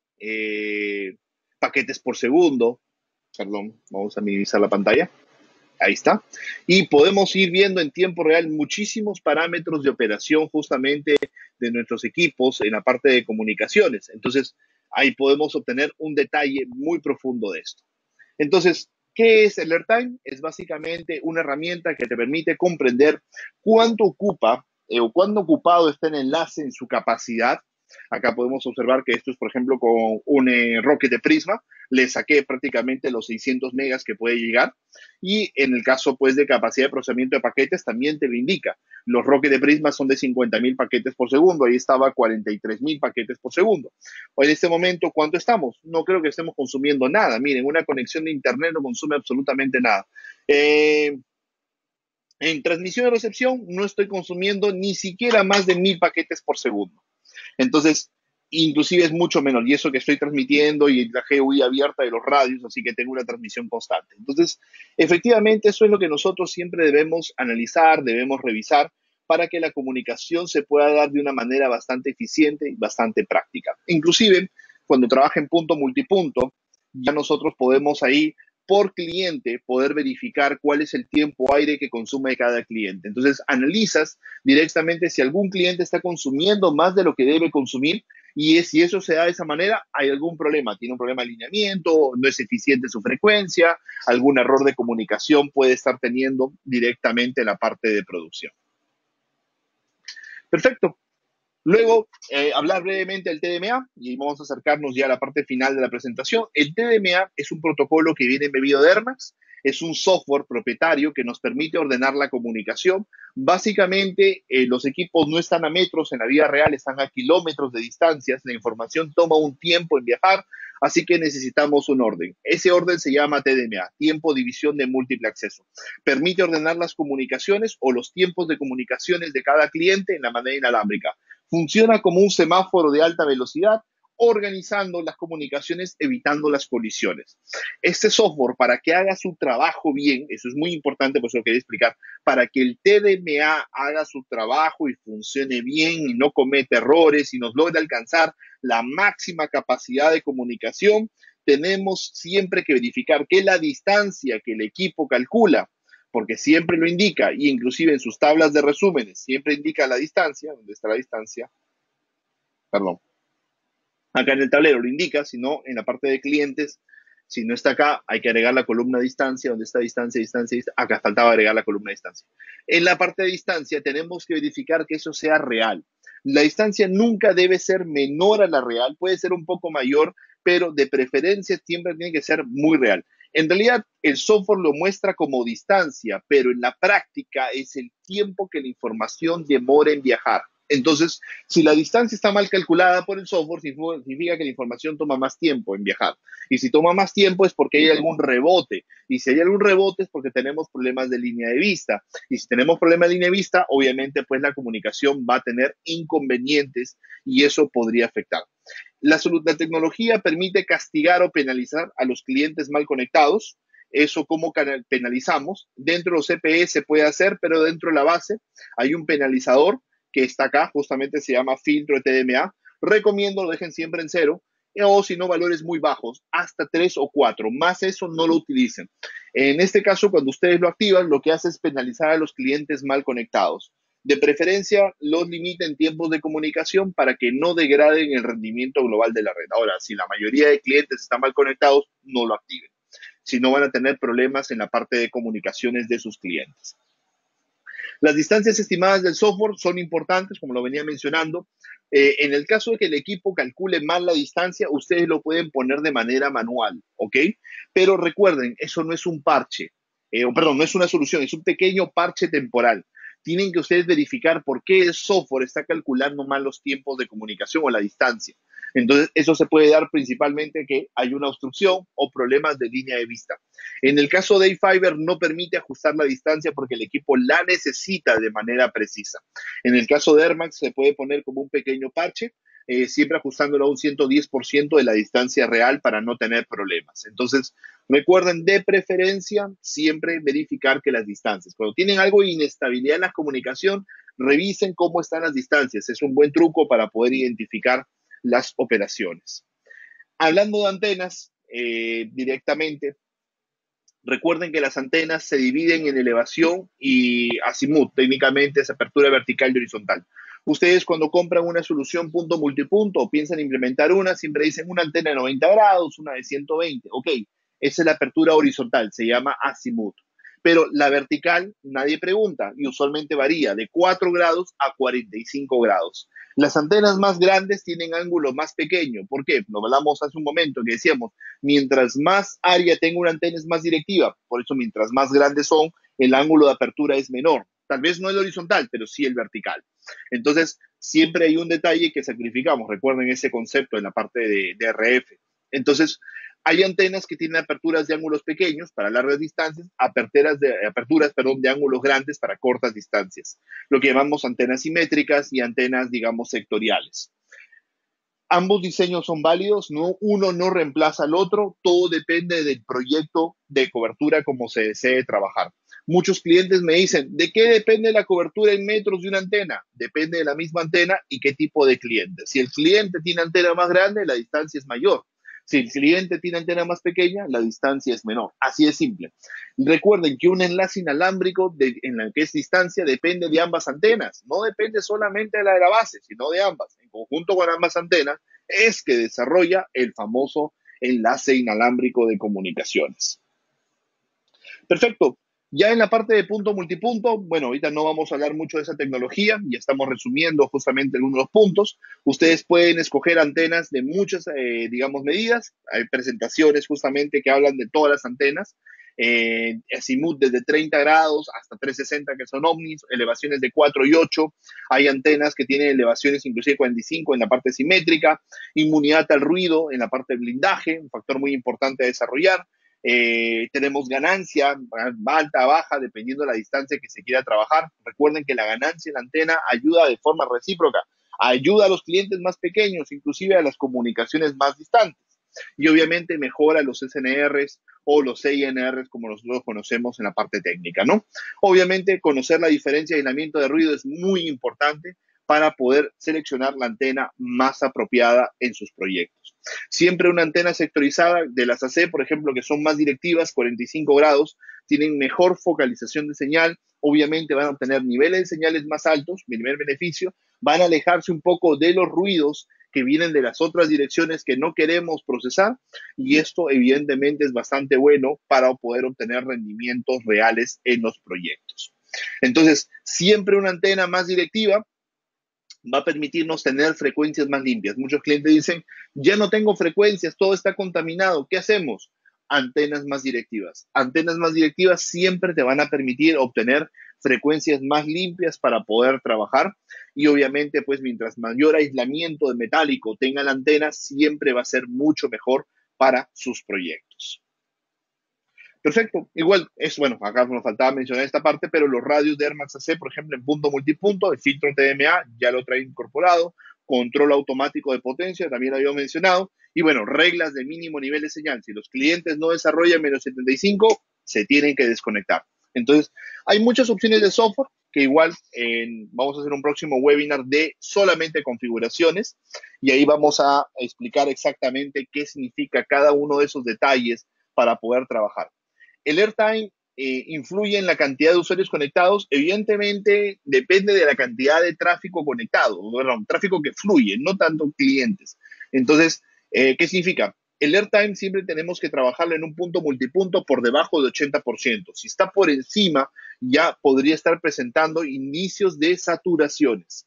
paquetes por segundo. Perdón, vamos a minimizar la pantalla. Ahí está. Y podemos ir viendo en tiempo real muchísimos parámetros de operación justamente de nuestros equipos en la parte de comunicaciones. Entonces, ahí podemos obtener un detalle muy profundo de esto. Entonces, ¿qué es el airtime? Es básicamente una herramienta que te permite comprender cuánto ocupa o cuánto ocupado está el enlace en su capacidad. Acá podemos observar que esto es, por ejemplo, con un Rocket de Prisma. Le saqué prácticamente los 600 megas que puede llegar. Y en el caso, pues, de capacidad de procesamiento de paquetes, también te lo indica. Los Rocket de Prisma son de 50.000 paquetes por segundo. Ahí estaba 43.000 paquetes por segundo. O en este momento, ¿cuánto estamos? No creo que estemos consumiendo nada. Miren, una conexión de internet no consume absolutamente nada. En transmisión y recepción no estoy consumiendo ni siquiera más de 1.000 paquetes por segundo. Entonces, inclusive es mucho menor. Y eso que estoy transmitiendo y la GUI abierta de los radios, así que tengo una transmisión constante. Entonces, efectivamente, eso es lo que nosotros siempre debemos analizar, debemos revisar para que la comunicación se pueda dar de una manera bastante eficiente y bastante práctica. Inclusive, cuando trabaja en punto multipunto, ya nosotros podemos ahí por cliente poder verificar cuál es el tiempo aire que consume cada cliente. Entonces, analizas directamente si algún cliente está consumiendo más de lo que debe consumir y si eso se da de esa manera, hay algún problema. Tiene un problema de alineamiento, no es eficiente su frecuencia, algún error de comunicación puede estar teniendo directamente la parte de producción. Perfecto. Luego, hablar brevemente del TDMA y vamos a acercarnos ya a la parte final de la presentación. El TDMA es un protocolo que viene embebido de Airmax, es un software propietario que nos permite ordenar la comunicación. Básicamente, los equipos no están a metros en la vida real, están a kilómetros de distancias. La información toma un tiempo en viajar, así que necesitamos un orden. Ese orden se llama TDMA, tiempo división de múltiple acceso. Permite ordenar las comunicaciones o los tiempos de comunicaciones de cada cliente en la manera inalámbrica. Funciona como un semáforo de alta velocidad, organizando las comunicaciones, evitando las colisiones. Este software, para que haga su trabajo bien, eso es muy importante, por eso lo quería explicar, para que el TDMA haga su trabajo y funcione bien y no cometa errores y nos logre alcanzar la máxima capacidad de comunicación, tenemos siempre que verificar que la distancia que el equipo calcula, porque siempre lo indica, y inclusive en sus tablas de resúmenes, siempre indica la distancia, ¿dónde está la distancia? Perdón. Acá en el tablero lo indica, si no, en la parte de clientes, si no está acá, hay que agregar la columna distancia, donde está distancia, distancia, distancia. Acá faltaba agregar la columna distancia. En la parte de distancia tenemos que verificar que eso sea real. La distancia nunca debe ser menor a la real, puede ser un poco mayor, pero de preferencia siempre tiene que ser muy real. En realidad, el software lo muestra como distancia, pero en la práctica es el tiempo que la información demora en viajar. Entonces, si la distancia está mal calculada por el software, significa que la información toma más tiempo en viajar. Y si toma más tiempo es porque hay algún rebote. Y si hay algún rebote es porque tenemos problemas de línea de vista. Y si tenemos problemas de línea de vista, obviamente pues la comunicación va a tener inconvenientes y eso podría afectar. La tecnología permite castigar o penalizar a los clientes mal conectados. Eso, ¿cómo penalizamos? Dentro de los CPE se puede hacer, pero dentro de la base hay un penalizador que está acá, justamente se llama filtro de TDMA. Recomiendo lo dejen siempre en cero, o si no, valores muy bajos, hasta 3 o 4. Más eso no lo utilicen. En este caso, cuando ustedes lo activan, lo que hace es penalizar a los clientes mal conectados. De preferencia, los limiten tiempos de comunicación para que no degraden el rendimiento global de la red. Ahora, si la mayoría de clientes están mal conectados, no lo activen. Si no, van a tener problemas en la parte de comunicaciones de sus clientes. Las distancias estimadas del software son importantes, como lo venía mencionando. En el caso de que el equipo calcule mal la distancia, ustedes lo pueden poner de manera manual, ¿ok? Pero recuerden, eso no es un parche, perdón, no es una solución, es un pequeño parche temporal. Tienen que ustedes verificar por qué el software está calculando mal los tiempos de comunicación o la distancia. Entonces, eso se puede dar principalmente que hay una obstrucción o problemas de línea de vista. En el caso de iFiber no permite ajustar la distancia porque el equipo la necesita de manera precisa. En el caso de AirMax se puede poner como un pequeño parche, siempre ajustándolo a un 110% de la distancia real para no tener problemas. Entonces, recuerden de preferencia siempre verificar que las distancias, cuando tienen algo de inestabilidad en la comunicación, revisen cómo están las distancias. Es un buen truco para poder identificar las operaciones. Hablando de antenas directamente, recuerden que las antenas se dividen en elevación y azimut, técnicamente es apertura vertical y horizontal. Ustedes cuando compran una solución punto multipunto o piensan implementar una, siempre dicen una antena de 90 grados, una de 120. Ok, esa es la apertura horizontal, se llama azimut. Pero la vertical nadie pregunta y usualmente varía de 4 grados a 45 grados. Las antenas más grandes tienen ángulo más pequeño. ¿Por qué? Lo hablamos hace un momento que decíamos, mientras más área tenga una antena es más directiva. Por eso, mientras más grandes son, el ángulo de apertura es menor. Tal vez no el horizontal, pero sí el vertical. Entonces, siempre hay un detalle que sacrificamos. Recuerden ese concepto en la parte de RF. Entonces, hay antenas que tienen aperturas de ángulos pequeños para largas distancias, aperturas de ángulos grandes para cortas distancias. Lo que llamamos antenas simétricas y antenas, digamos, sectoriales. Ambos diseños son válidos, no, uno no reemplaza al otro, todo depende del proyecto de cobertura como se desee trabajar. Muchos clientes me dicen, ¿de qué depende la cobertura en metros de una antena? Depende de la misma antena y qué tipo de cliente. Si el cliente tiene antena más grande, la distancia es mayor. Si el cliente tiene antena más pequeña, la distancia es menor. Así de simple. Recuerden que un enlace inalámbrico en la que es distancia depende de ambas antenas. No depende solamente de la base, sino de ambas. En conjunto con ambas antenas es que desarrolla el famoso enlace inalámbrico de comunicaciones. Perfecto. Ya en la parte de punto multipunto, bueno, ahorita no vamos a hablar mucho de esa tecnología, ya estamos resumiendo justamente algunos de los puntos. Ustedes pueden escoger antenas de muchas, digamos, medidas. Hay presentaciones justamente que hablan de todas las antenas. Azimut desde 30 grados hasta 360 que son ovnis, elevaciones de 4 y 8. Hay antenas que tienen elevaciones inclusive 45 en la parte simétrica, inmunidad al ruido en la parte de blindaje, un factor muy importante a desarrollar. Tenemos ganancia, alta, baja, dependiendo de la distancia que se quiera trabajar. Recuerden que la ganancia en la antena ayuda de forma recíproca, ayuda a los clientes más pequeños, inclusive a las comunicaciones más distantes. Y obviamente mejora los SNRs o los CINRs como nosotros conocemos en la parte técnica, ¿no? Obviamente conocer la diferencia de aislamiento de ruido es muy importante para poder seleccionar la antena más apropiada en sus proyectos. Siempre una antena sectorizada de las AC, por ejemplo, que son más directivas, 45 grados, tienen mejor focalización de señal, obviamente van a obtener niveles de señales más altos, primer beneficio, van a alejarse un poco de los ruidos que vienen de las otras direcciones que no queremos procesar y esto evidentemente es bastante bueno para poder obtener rendimientos reales en los proyectos. Entonces, siempre una antena más directiva va a permitirnos tener frecuencias más limpias. Muchos clientes dicen, ya no tengo frecuencias, todo está contaminado, ¿qué hacemos? Antenas más directivas. Antenas más directivas siempre te van a permitir obtener frecuencias más limpias para poder trabajar y obviamente pues mientras mayor aislamiento de metálico tenga la antena, siempre va a ser mucho mejor para sus proyectos. Perfecto. Igual, es bueno, acá nos faltaba mencionar esta parte, pero los radios de Air Max AC, por ejemplo, en punto multipunto, el filtro TDMA ya lo trae incorporado, control automático de potencia, también lo había mencionado, y bueno, reglas de mínimo nivel de señal. Si los clientes no desarrollan menos 75, se tienen que desconectar. Entonces, hay muchas opciones de software que igual vamos a hacer un próximo webinar de solamente configuraciones y ahí vamos a explicar exactamente qué significa cada uno de esos detalles para poder trabajar. El airtime influye en la cantidad de usuarios conectados. Evidentemente, depende de la cantidad de tráfico conectado, perdón, tráfico que fluye, no tanto clientes. Entonces, ¿qué significa? El airtime siempre tenemos que trabajarlo en un punto multipunto por debajo de 80%. Si está por encima, ya podría estar presentando inicios de saturaciones.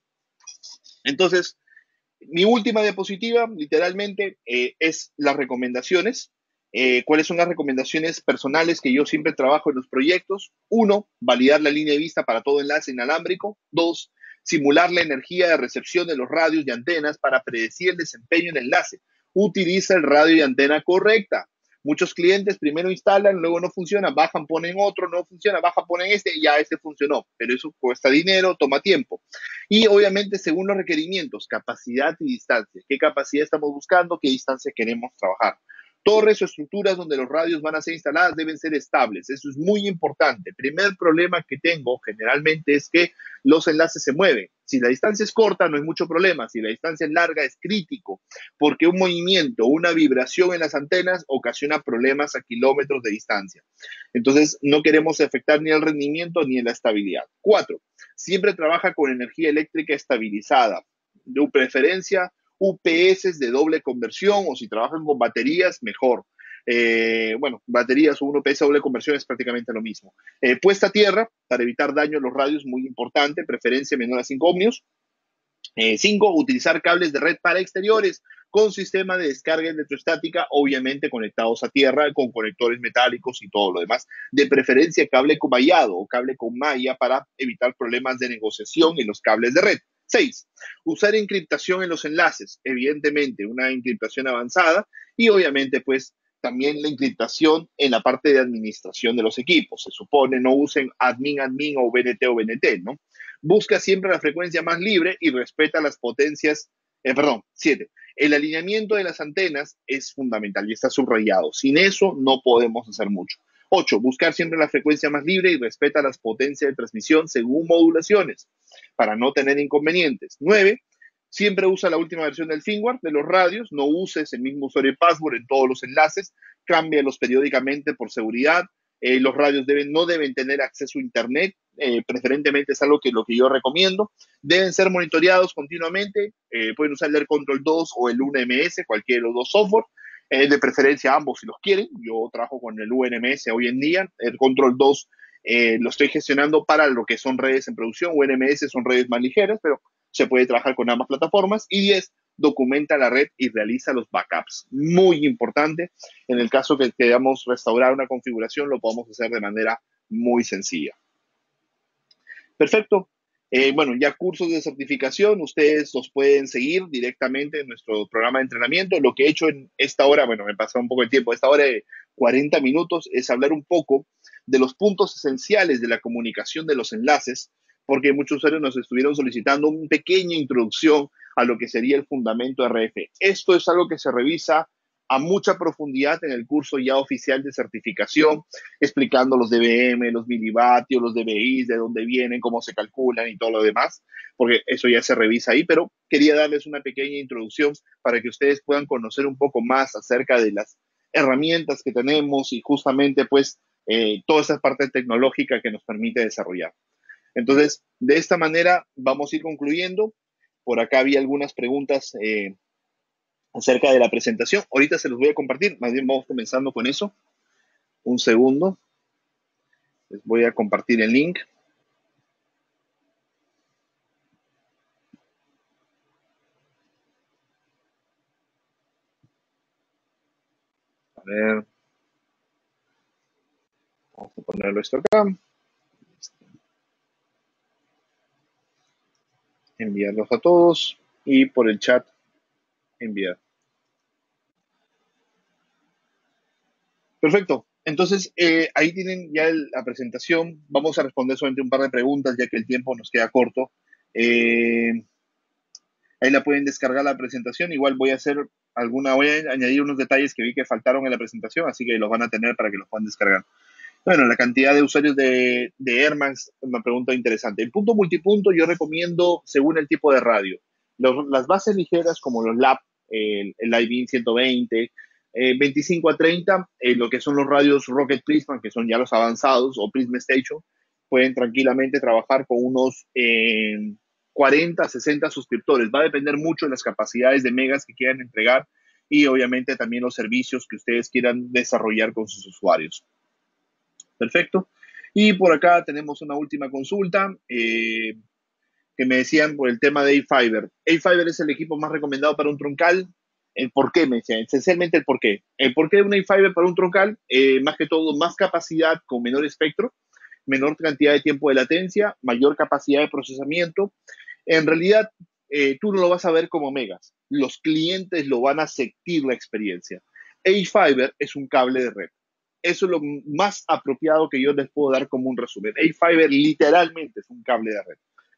Entonces, mi última diapositiva, literalmente, es las recomendaciones. ¿Cuáles son las recomendaciones personales que yo siempre trabajo en los proyectos? Uno, validar la línea de vista para todo enlace inalámbrico. Dos, simular la energía de recepción de los radios y antenas para predecir el desempeño del enlace. Utiliza el radio y antena correcta. Muchos clientes primero instalan, luego no funciona, bajan, ponen otro, no funciona, bajan, ponen este y ya este funcionó. Pero eso cuesta dinero, toma tiempo. Y obviamente según los requerimientos, capacidad y distancia. ¿Qué capacidad estamos buscando? ¿Qué distancia queremos trabajar? Torres o estructuras donde los radios van a ser instaladas deben ser estables. Eso es muy importante. El primer problema que tengo generalmente es que los enlaces se mueven. Si la distancia es corta, no hay mucho problema. Si la distancia es larga, es crítico, porque un movimiento, una vibración en las antenas ocasiona problemas a kilómetros de distancia. Entonces, no queremos afectar ni el rendimiento ni en la estabilidad. Cuatro, siempre trabaja con energía eléctrica estabilizada. De preferencia, UPS de doble conversión o si trabajan con baterías, mejor. Bueno, baterías o un UPS doble conversión es prácticamente lo mismo. Puesta a tierra para evitar daño a los radios, muy importante, preferencia menor a 5 ohmios. 5, utilizar cables de red para exteriores con sistema de descarga electrostática, obviamente conectados a tierra con conectores metálicos y todo lo demás. De preferencia, cable con vallado o cable con malla para evitar problemas de negociación en los cables de red. 6. Usar encriptación en los enlaces, evidentemente una encriptación avanzada y obviamente pues también la encriptación en la parte de administración de los equipos. Se supone no usen admin o BNT, ¿no? Busca siempre la frecuencia más libre y respeta las potencias, 7. El alineamiento de las antenas es fundamental y está subrayado. Sin eso no podemos hacer mucho. 8. Buscar siempre la frecuencia más libre y respeta las potencias de transmisión según modulaciones para no tener inconvenientes. 9. Siempre usa la última versión del firmware de los radios. No uses el mismo usuario y password en todos los enlaces. Cámbialos periódicamente por seguridad. Los radios no deben tener acceso a Internet, preferentemente es algo que lo que yo recomiendo. Deben ser monitoreados continuamente, pueden usar el Air Control 2 o el UNMS, cualquiera de los dos software, de preferencia ambos si los quieren. Yo trabajo con el UNMS hoy en día, el Control 2 lo estoy gestionando para lo que son redes en producción, UNMS son redes más ligeras, pero se puede trabajar con ambas plataformas. Y 10, documenta la red y realiza los backups. Muy importante. En el caso que queramos restaurar una configuración, lo podemos hacer de manera muy sencilla. Perfecto. Bueno, ya cursos de certificación, ustedes los pueden seguir directamente en nuestro programa de entrenamiento. Lo que he hecho en esta hora, bueno, me pasó un poco el tiempo, esta hora de 40 minutos, es hablar un poco de los puntos esenciales de la comunicación de los enlaces, porque muchos usuarios nos estuvieron solicitando una pequeña introducción a lo que sería el fundamento RF. Esto es algo que se revisa a mucha profundidad en el curso ya oficial de certificación, explicando los dBm, los milivatios, los dBi, de dónde vienen, cómo se calculan y todo lo demás, porque eso ya se revisa ahí, pero quería darles una pequeña introducción para que ustedes puedan conocer un poco más acerca de las herramientas que tenemos y justamente pues toda esa parte tecnológica que nos permite desarrollar. Entonces, de esta manera vamos a ir concluyendo. Por acá había algunas preguntas acerca de la presentación. Ahorita se los voy a compartir, más bien vamos comenzando con eso. Un segundo. Les voy a compartir el link. A ver. Vamos a ponerlo esto acá. enviarlos a todos y por el chat enviar. Perfecto. Entonces, ahí tienen ya la presentación. Vamos a responder solamente un par de preguntas, ya que el tiempo nos queda corto. Ahí la pueden descargar la presentación. Igual voy a añadir unos detalles que vi que faltaron en la presentación, así que los van a tener para que los puedan descargar. Bueno, la cantidad de usuarios de Air Max, una pregunta interesante. El punto multipunto yo recomiendo según el tipo de radio. Las bases ligeras como los LAP, el iBeam 120, 25 a 30, lo que son los radios Rocket Prisma, que son ya los avanzados, o Prisma Station, pueden tranquilamente trabajar con unos 40, 60 suscriptores. Va a depender mucho de las capacidades de megas que quieran entregar y obviamente también los servicios que ustedes quieran desarrollar con sus usuarios. Perfecto. Y por acá tenemos una última consulta que me decían por el tema de A-Fiber. A-Fiber es el equipo más recomendado para un troncal. ¿El por qué? Me decían, esencialmente el por qué. El por qué de un A-Fiber para un troncal, más que todo, más capacidad con menor espectro, menor cantidad de tiempo de latencia, mayor capacidad de procesamiento. En realidad, tú no lo vas a ver como megas. Los clientes lo van a sentir la experiencia. A-Fiber es un cable de red. Eso es lo más apropiado que yo les puedo dar como un resumen. A-Fiber literalmente es un cable de red.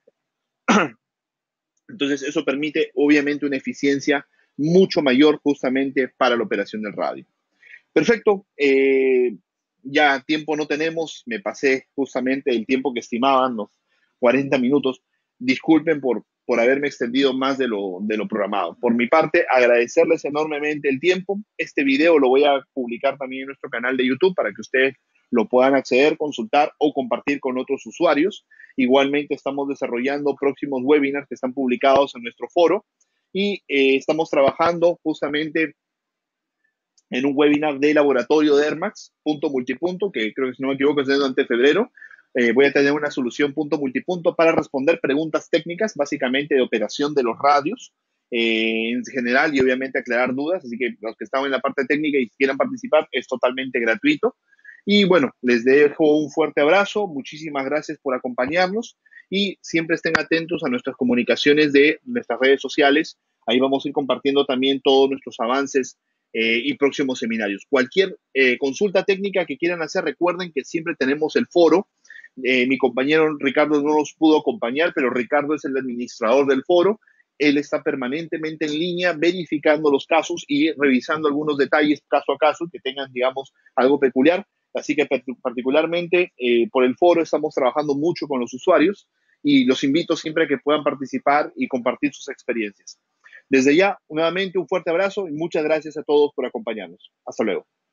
Entonces, eso permite obviamente una eficiencia mucho mayor justamente para la operación del radio. Perfecto. Ya tiempo no tenemos. Me pasé justamente el tiempo que estimaban, los 40 minutos. Disculpen por haberme extendido más de lo programado. Por mi parte, agradecerles enormemente el tiempo. Este video lo voy a publicar también en nuestro canal de YouTube para que ustedes lo puedan acceder, consultar o compartir con otros usuarios. Igualmente estamos desarrollando próximos webinars que están publicados en nuestro foro y estamos trabajando justamente en un webinar de laboratorio de Airmax, punto multipunto, que creo que si no me equivoco es durante febrero. Voy a tener una solución punto multipunto para responder preguntas técnicas, básicamente de operación de los radios en general y obviamente aclarar dudas. Así que los que están en la parte técnica y quieran participar es totalmente gratuito. Y bueno, les dejo un fuerte abrazo. Muchísimas gracias por acompañarnos y siempre estén atentos a nuestras comunicaciones de nuestras redes sociales. Ahí vamos a ir compartiendo también todos nuestros avances y próximos seminarios. Cualquier consulta técnica que quieran hacer, recuerden que siempre tenemos el foro. Mi compañero Ricardo no nos pudo acompañar, pero Ricardo es el administrador del foro. Él está permanentemente en línea verificando los casos y revisando algunos detalles caso a caso que tengan, digamos, algo peculiar. Así que particularmente por el foro estamos trabajando mucho con los usuarios y los invito siempre a que puedan participar y compartir sus experiencias. Desde ya, nuevamente un fuerte abrazo y muchas gracias a todos por acompañarnos. Hasta luego.